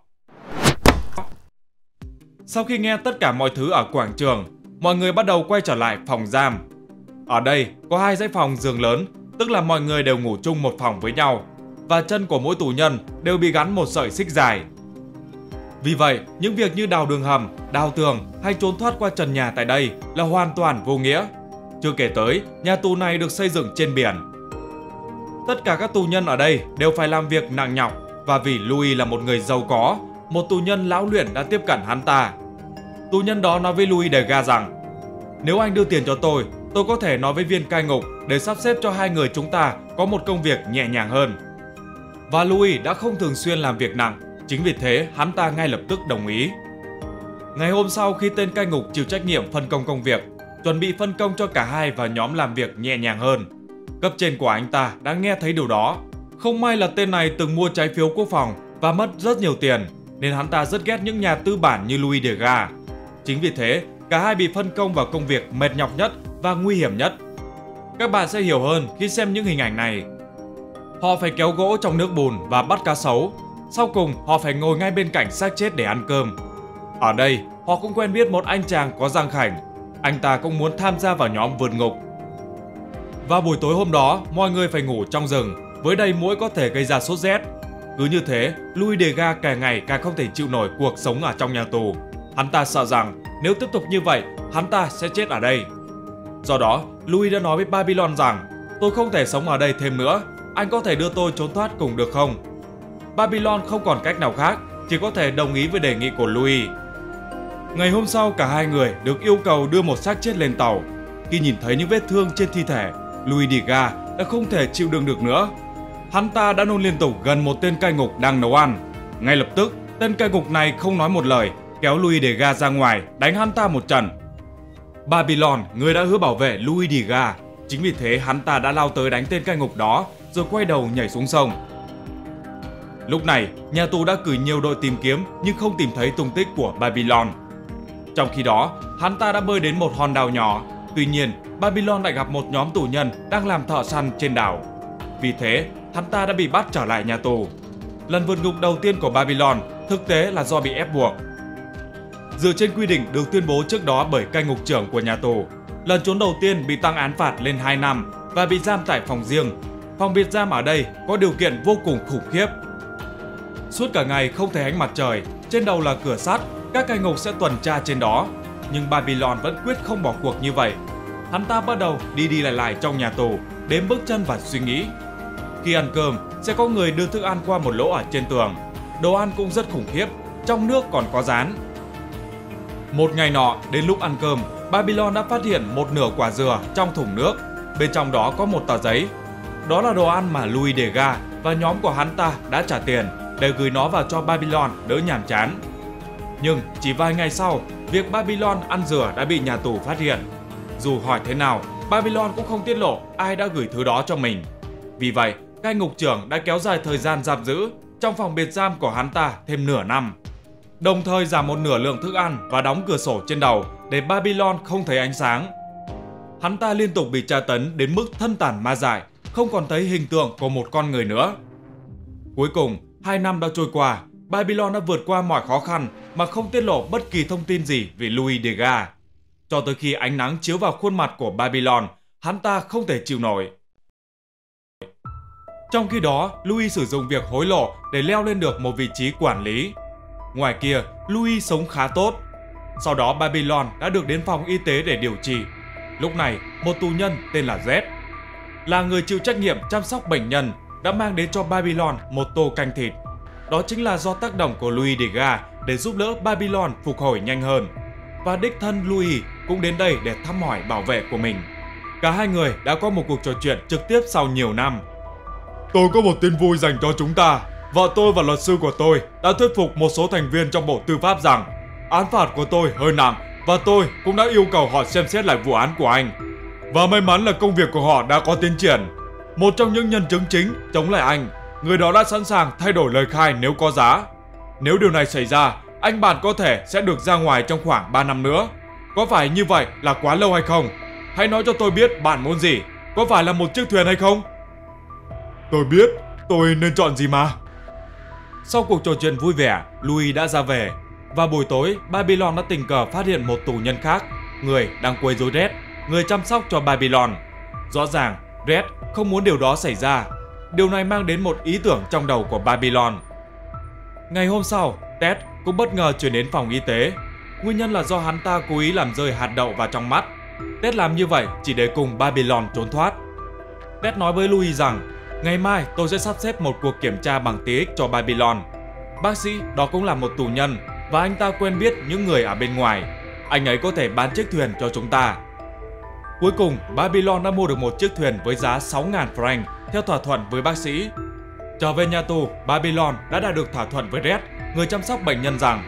Sau khi nghe tất cả mọi thứ ở quảng trường, mọi người bắt đầu quay trở lại phòng giam. Ở đây có 2 dãy phòng giường lớn, tức là mọi người đều ngủ chung một phòng với nhau, và chân của mỗi tù nhân đều bị gắn một sợi xích dài. Vì vậy, những việc như đào đường hầm, đào tường hay trốn thoát qua trần nhà tại đây là hoàn toàn vô nghĩa. Chưa kể tới, nhà tù này được xây dựng trên biển. Tất cả các tù nhân ở đây đều phải làm việc nặng nhọc, và vì Louis là một người giàu có, một tù nhân lão luyện đã tiếp cận hắn ta. Tù nhân đó nói với Louis Degas rằng: "Nếu anh đưa tiền cho tôi có thể nói với viên cai ngục để sắp xếp cho hai người chúng ta có một công việc nhẹ nhàng hơn." Và Louis đã không thường xuyên làm việc nặng, chính vì thế hắn ta ngay lập tức đồng ý. Ngày hôm sau khi tên cai ngục chịu trách nhiệm phân công công việc, chuẩn bị phân công cho cả hai vào nhóm làm việc nhẹ nhàng hơn. Cấp trên của anh ta đã nghe thấy điều đó. Không may là tên này từng mua trái phiếu quốc phòng và mất rất nhiều tiền, nên hắn ta rất ghét những nhà tư bản như Louis Degas. Chính vì thế, cả hai bị phân công vào công việc mệt nhọc nhất và nguy hiểm nhất. Các bạn sẽ hiểu hơn khi xem những hình ảnh này. Họ phải kéo gỗ trong nước bùn và bắt cá sấu. Sau cùng, họ phải ngồi ngay bên cạnh xác chết để ăn cơm. Ở đây, họ cũng quen biết một anh chàng có răng khảnh. Anh ta cũng muốn tham gia vào nhóm vượt ngục. Vào buổi tối hôm đó, mọi người phải ngủ trong rừng, với đầy muỗi có thể gây ra sốt rét. Cứ như thế, Louis Degas càng ngày càng không thể chịu nổi cuộc sống ở trong nhà tù. Hắn ta sợ rằng nếu tiếp tục như vậy, hắn ta sẽ chết ở đây. Do đó, Louis đã nói với Babylon rằng: tôi không thể sống ở đây thêm nữa, anh có thể đưa tôi trốn thoát cùng được không? Babylon không còn cách nào khác, chỉ có thể đồng ý với đề nghị của Louis. Ngày hôm sau, cả hai người được yêu cầu đưa một xác chết lên tàu. Khi nhìn thấy những vết thương trên thi thể, Louis Degas đã không thể chịu đựng được nữa. Hắn ta đã nôn liên tục gần một tên cai ngục đang nấu ăn. Ngay lập tức, tên cai ngục này không nói một lời, kéo Louis Degas ra ngoài, đánh hắn ta một trận. Babylon, người đã hứa bảo vệ Louis Degas, chính vì thế hắn ta đã lao tới đánh tên cai ngục đó, rồi quay đầu nhảy xuống sông. Lúc này, nhà tù đã cử nhiều đội tìm kiếm nhưng không tìm thấy tung tích của Babylon. Trong khi đó, hắn ta đã bơi đến một hòn đảo nhỏ. Tuy nhiên, Babylon lại gặp một nhóm tù nhân đang làm thợ săn trên đảo. Vì thế, hắn ta đã bị bắt trở lại nhà tù. Lần vượt ngục đầu tiên của Babylon thực tế là do bị ép buộc. Dựa trên quy định được tuyên bố trước đó bởi cai ngục trưởng của nhà tù, lần trốn đầu tiên bị tăng án phạt lên 2 năm và bị giam tại phòng riêng. Phòng biệt giam ở đây có điều kiện vô cùng khủng khiếp. Suốt cả ngày không thấy ánh mặt trời, trên đầu là cửa sắt, các cai ngục sẽ tuần tra trên đó. Nhưng Babylon vẫn quyết không bỏ cuộc như vậy. Hắn ta bắt đầu đi lại trong nhà tù, đếm bước chân và suy nghĩ. Khi ăn cơm, sẽ có người đưa thức ăn qua một lỗ ở trên tường. Đồ ăn cũng rất khủng khiếp, trong nước còn có rán. Một ngày nọ, đến lúc ăn cơm, Babylon đã phát hiện một nửa quả dừa trong thùng nước. Bên trong đó có một tờ giấy. Đó là đồ ăn mà Louis Degas và nhóm của hắn ta đã trả tiền để gửi nó vào cho Babylon đỡ nhàm chán. Nhưng chỉ vài ngày sau, việc Babylon ăn dừa đã bị nhà tù phát hiện. Dù hỏi thế nào, Babylon cũng không tiết lộ ai đã gửi thứ đó cho mình. Vì vậy, cai ngục trưởng đã kéo dài thời gian giam giữ trong phòng biệt giam của hắn ta thêm nửa năm. Đồng thời giảm một nửa lượng thức ăn và đóng cửa sổ trên đầu để Babylon không thấy ánh sáng. Hắn ta liên tục bị tra tấn đến mức thân tàn ma dại, không còn thấy hình tượng của một con người nữa. Cuối cùng, 2 năm đã trôi qua, Babylon đã vượt qua mọi khó khăn mà không tiết lộ bất kỳ thông tin gì về Louis Degas. Cho tới khi ánh nắng chiếu vào khuôn mặt của Babylon, hắn ta không thể chịu nổi. Trong khi đó, Louis sử dụng việc hối lộ để leo lên được một vị trí quản lý. Ngoài kia, Louis sống khá tốt. Sau đó Babylon đã được đến phòng y tế để điều trị. Lúc này, một tù nhân tên là Z, là người chịu trách nhiệm chăm sóc bệnh nhân, đã mang đến cho Babylon một tô canh thịt. Đó chính là do tác động của Louis Degas để giúp đỡ Babylon phục hồi nhanh hơn. Và đích thân Louis cũng đến đây để thăm hỏi bảo vệ của mình. Cả hai người đã có một cuộc trò chuyện trực tiếp sau nhiều năm. Tôi có một tin vui dành cho chúng ta. Vợ tôi và luật sư của tôi đã thuyết phục một số thành viên trong Bộ Tư pháp rằng án phạt của tôi hơi nặng và tôi cũng đã yêu cầu họ xem xét lại vụ án của anh. Và may mắn là công việc của họ đã có tiến triển. Một trong những nhân chứng chính chống lại anh, người đó đã sẵn sàng thay đổi lời khai nếu có giá. Nếu điều này xảy ra, anh bạn có thể sẽ được ra ngoài trong khoảng 3 năm nữa. Có phải như vậy là quá lâu hay không? Hãy nói cho tôi biết bạn muốn gì. Có phải là một chiếc thuyền hay không? Tôi biết, tôi nên chọn gì mà. Sau cuộc trò chuyện vui vẻ, Louis đã ra về. Và buổi tối, Babylon đã tình cờ phát hiện một tù nhân khác, người đang quấy rối Red, người chăm sóc cho Babylon. Rõ ràng, Red không muốn điều đó xảy ra. Điều này mang đến một ý tưởng trong đầu của Babylon. Ngày hôm sau, Ted cũng bất ngờ chuyển đến phòng y tế. Nguyên nhân là do hắn ta cố ý làm rơi hạt đậu vào trong mắt. Ted làm như vậy chỉ để cùng Babylon trốn thoát. Ted nói với Louis rằng ngày mai tôi sẽ sắp xếp một cuộc kiểm tra bằng TX cho Babylon. Bác sĩ đó cũng là một tù nhân và anh ta quen biết những người ở bên ngoài. Anh ấy có thể bán chiếc thuyền cho chúng ta. Cuối cùng, Babylon đã mua được một chiếc thuyền với giá 6.000 franc theo thỏa thuận với bác sĩ. Trở về nhà tù, Babylon đã đạt được thỏa thuận với Red, người chăm sóc bệnh nhân rằng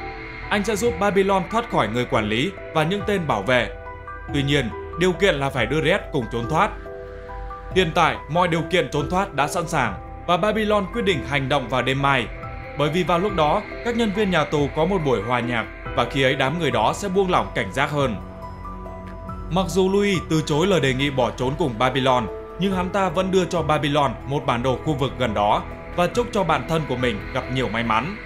anh sẽ giúp Babylon thoát khỏi người quản lý và những tên bảo vệ. Tuy nhiên, điều kiện là phải đưa Red cùng trốn thoát. Hiện tại, mọi điều kiện trốn thoát đã sẵn sàng và Babylon quyết định hành động vào đêm mai. Bởi vì vào lúc đó, các nhân viên nhà tù có một buổi hòa nhạc và khi ấy đám người đó sẽ buông lỏng cảnh giác hơn. Mặc dù Louis từ chối lời đề nghị bỏ trốn cùng Babylon, nhưng hắn ta vẫn đưa cho Babylon một bản đồ khu vực gần đó và chúc cho bạn thân của mình gặp nhiều may mắn.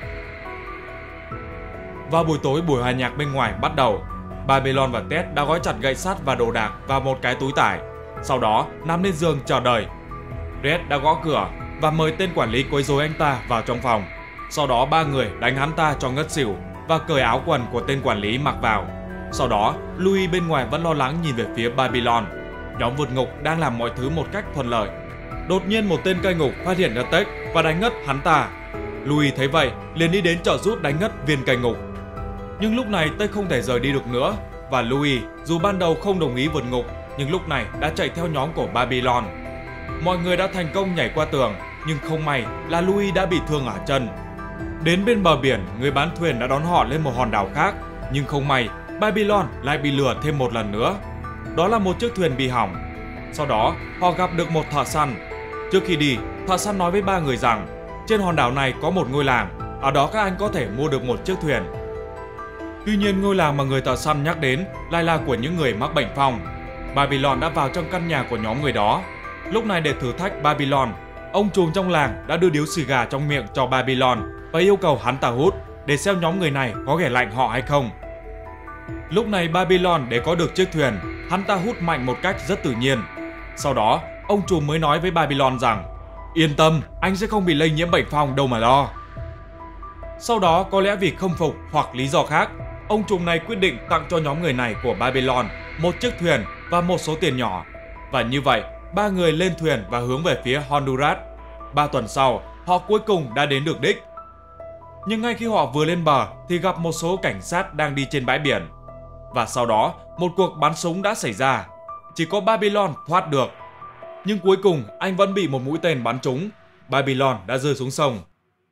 Vào buổi tối, buổi hòa nhạc bên ngoài bắt đầu. Babylon và Ted đã gói chặt gậy sắt và đồ đạc vào một cái túi tải. Sau đó nằm lên giường chờ đợi. Red đã gõ cửa và mời tên quản lý quấy rối anh ta vào trong phòng. Sau đó ba người đánh hắn ta cho ngất xỉu và cởi áo quần của tên quản lý mặc vào. Sau đó Louis bên ngoài vẫn lo lắng nhìn về phía Babylon. Nhóm vượt ngục đang làm mọi thứ một cách thuận lợi. Đột nhiên một tên cai ngục phát hiện ra Tech và đánh ngất hắn ta. Louis thấy vậy liền đi đến trợ giúp đánh ngất viên cai ngục. Nhưng lúc này Tech không thể rời đi được nữa và Louis dù ban đầu không đồng ý vượt ngục nhưng lúc này đã chạy theo nhóm của Babylon. Mọi người đã thành công nhảy qua tường nhưng không may là Louis đã bị thương ở chân. Đến bên bờ biển, người bán thuyền đã đón họ lên một hòn đảo khác nhưng không may Babylon lại bị lừa thêm một lần nữa. Đó là một chiếc thuyền bị hỏng. Sau đó họ gặp được một thợ săn. Trước khi đi, thợ săn nói với ba người rằng trên hòn đảo này có một ngôi làng, ở đó các anh có thể mua được một chiếc thuyền. Tuy nhiên ngôi làng mà người thợ săn nhắc đến lại là của những người mắc bệnh phong. Babylon đã vào trong căn nhà của nhóm người đó. Lúc này để thử thách Babylon, ông trùm trong làng đã đưa điếu xì gà trong miệng cho Babylon và yêu cầu hắn ta hút để xem nhóm người này có ghẻ lạnh họ hay không. Lúc này Babylon để có được chiếc thuyền, hắn ta hút mạnh một cách rất tự nhiên. Sau đó, ông trùm mới nói với Babylon rằng yên tâm, anh sẽ không bị lây nhiễm bệnh phong đâu mà lo. Sau đó, có lẽ vì không phục hoặc lý do khác, ông trùm này quyết định tặng cho nhóm người này của Babylon một chiếc thuyền và một số tiền nhỏ. Và như vậy, ba người lên thuyền và hướng về phía Honduras. 3 tuần sau, họ cuối cùng đã đến được đích. Nhưng ngay khi họ vừa lên bờ thì gặp một số cảnh sát đang đi trên bãi biển. Và sau đó, một cuộc bắn súng đã xảy ra. Chỉ có Babylon thoát được. Nhưng cuối cùng, anh vẫn bị một mũi tên bắn trúng. Babylon đã rơi xuống sông.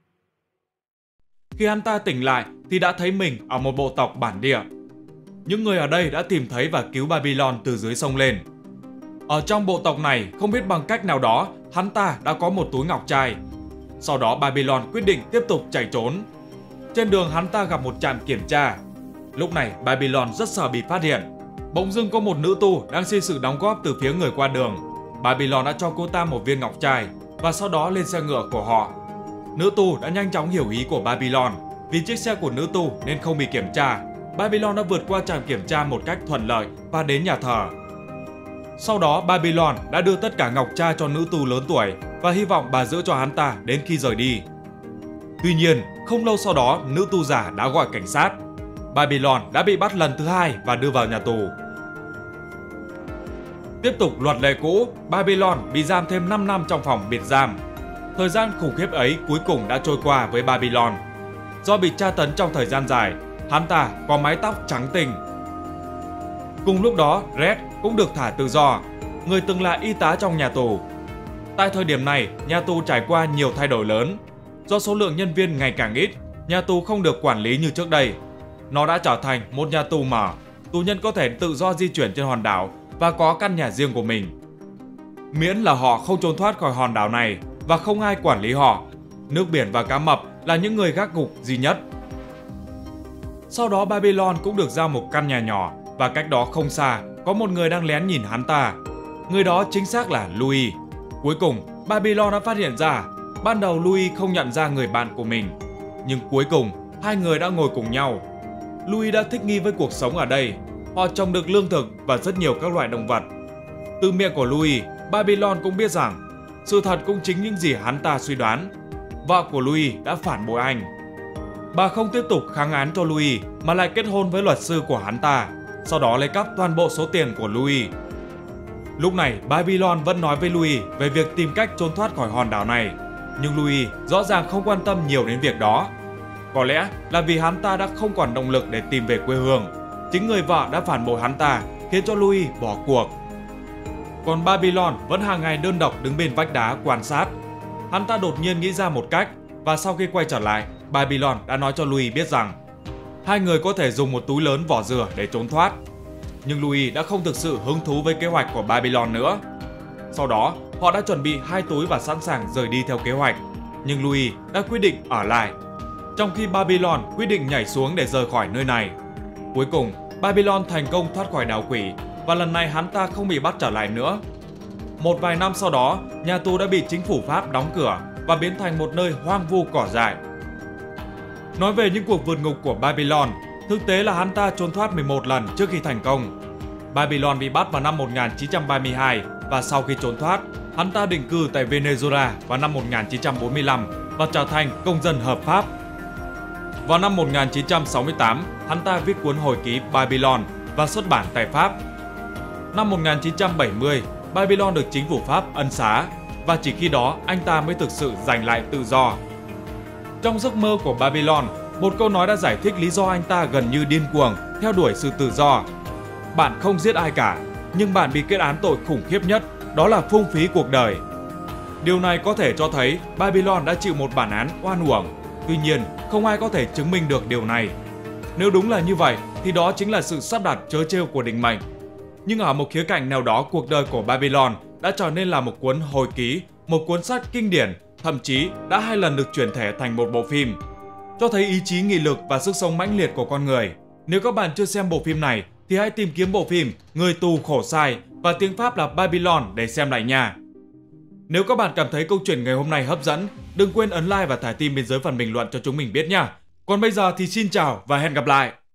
Khi hắn ta tỉnh lại thì đã thấy mình ở một bộ tộc bản địa. Những người ở đây đã tìm thấy và cứu Babylon từ dưới sông lên. Ở trong bộ tộc này, không biết bằng cách nào đó, hắn ta đã có một túi ngọc trai. Sau đó Babylon quyết định tiếp tục chạy trốn. Trên đường hắn ta gặp một trạm kiểm tra. Lúc này Babylon rất sợ bị phát hiện. Bỗng dưng có một nữ tu đang xin sự đóng góp từ phía người qua đường. Babylon đã cho cô ta một viên ngọc trai và sau đó lên xe ngựa của họ. Nữ tu đã nhanh chóng hiểu ý của Babylon. Vì chiếc xe của nữ tu nên không bị kiểm tra. Babylon đã vượt qua trạm kiểm tra một cách thuận lợi và đến nhà thờ. Sau đó Babylon đã đưa tất cả ngọc trai cho nữ tu lớn tuổi và hy vọng bà giữ cho hắn ta đến khi rời đi. Tuy nhiên, không lâu sau đó nữ tu giả đã gọi cảnh sát. Babylon đã bị bắt lần thứ hai và đưa vào nhà tù. Tiếp tục luật lệ cũ, Babylon bị giam thêm 5 năm trong phòng biệt giam. Thời gian khủng khiếp ấy cuối cùng đã trôi qua với Babylon. Do bị tra tấn trong thời gian dài, hắn ta có mái tóc trắng tinh. Cùng lúc đó, Red cũng được thả tự do, người từng là y tá trong nhà tù. Tại thời điểm này, nhà tù trải qua nhiều thay đổi lớn. Do số lượng nhân viên ngày càng ít, nhà tù không được quản lý như trước đây. Nó đã trở thành một nhà tù mở, tù nhân có thể tự do di chuyển trên hòn đảo và có căn nhà riêng của mình. Miễn là họ không trốn thoát khỏi hòn đảo này và không ai quản lý họ, nước biển và cá mập là những người gác ngục duy nhất. Sau đó Babylon cũng được giao một căn nhà nhỏ và cách đó không xa có một người đang lén nhìn hắn ta. Người đó chính xác là Louis. Cuối cùng, Babylon đã phát hiện ra, ban đầu Louis không nhận ra người bạn của mình. Nhưng cuối cùng, hai người đã ngồi cùng nhau. Louis đã thích nghi với cuộc sống ở đây. Họ trồng được lương thực và rất nhiều các loại động vật. Từ miệng của Louis, Babylon cũng biết rằng sự thật cũng chính những gì hắn ta suy đoán. Vợ của Louis đã phản bội anh. Bà không tiếp tục kháng án cho Louis mà lại kết hôn với luật sư của hắn ta, sau đó lấy cắp toàn bộ số tiền của Louis. Lúc này Babylon vẫn nói với Louis về việc tìm cách trốn thoát khỏi hòn đảo này, nhưng Louis rõ ràng không quan tâm nhiều đến việc đó. Có lẽ là vì hắn ta đã không còn động lực để tìm về quê hương. Chính người vợ đã phản bội hắn ta, khiến cho Louis bỏ cuộc. Còn Babylon vẫn hàng ngày đơn độc đứng bên vách đá quan sát. Hắn ta đột nhiên nghĩ ra một cách, và sau khi quay trở lại, Babylon đã nói cho Louis biết rằng hai người có thể dùng một túi lớn vỏ dừa để trốn thoát. Nhưng Louis đã không thực sự hứng thú với kế hoạch của Babylon nữa. Sau đó, họ đã chuẩn bị 2 túi và sẵn sàng rời đi theo kế hoạch. Nhưng Louis đã quyết định ở lại, trong khi Babylon quyết định nhảy xuống để rời khỏi nơi này. Cuối cùng, Babylon thành công thoát khỏi đảo quỷ và lần này hắn ta không bị bắt trở lại nữa. Một vài năm sau đó, nhà tù đã bị chính phủ Pháp đóng cửa và biến thành một nơi hoang vu cỏ dại. Nói về những cuộc vượt ngục của Babylon, thực tế là hắn ta trốn thoát 11 lần trước khi thành công. Babylon bị bắt vào năm 1932 và sau khi trốn thoát, hắn ta định cư tại Venezuela vào năm 1945 và trở thành công dân hợp pháp. Vào năm 1968, hắn ta viết cuốn hồi ký Babylon và xuất bản tại Pháp. Năm 1970, Babylon được chính phủ Pháp ân xá và chỉ khi đó anh ta mới thực sự giành lại tự do. Trong giấc mơ của Babylon, một câu nói đã giải thích lý do anh ta gần như điên cuồng theo đuổi sự tự do. Bạn không giết ai cả, nhưng bạn bị kết án tội khủng khiếp nhất, đó là phung phí cuộc đời. Điều này có thể cho thấy Babylon đã chịu một bản án oan uổng. Tuy nhiên, không ai có thể chứng minh được điều này. Nếu đúng là như vậy, thì đó chính là sự sắp đặt trớ trêu của định mệnh. Nhưng ở một khía cạnh nào đó, cuộc đời của Babylon đã trở nên là một cuốn hồi ký, một cuốn sách kinh điển, thậm chí đã 2 lần được chuyển thể thành một bộ phim, cho thấy ý chí nghị lực và sức sống mãnh liệt của con người. Nếu các bạn chưa xem bộ phim này, thì hãy tìm kiếm bộ phim Người tù khổ sai và tiếng Pháp là Babylon để xem lại nha. Nếu các bạn cảm thấy câu chuyện ngày hôm nay hấp dẫn, đừng quên ấn like và thả tim bên dưới phần bình luận cho chúng mình biết nha. Còn bây giờ thì xin chào và hẹn gặp lại!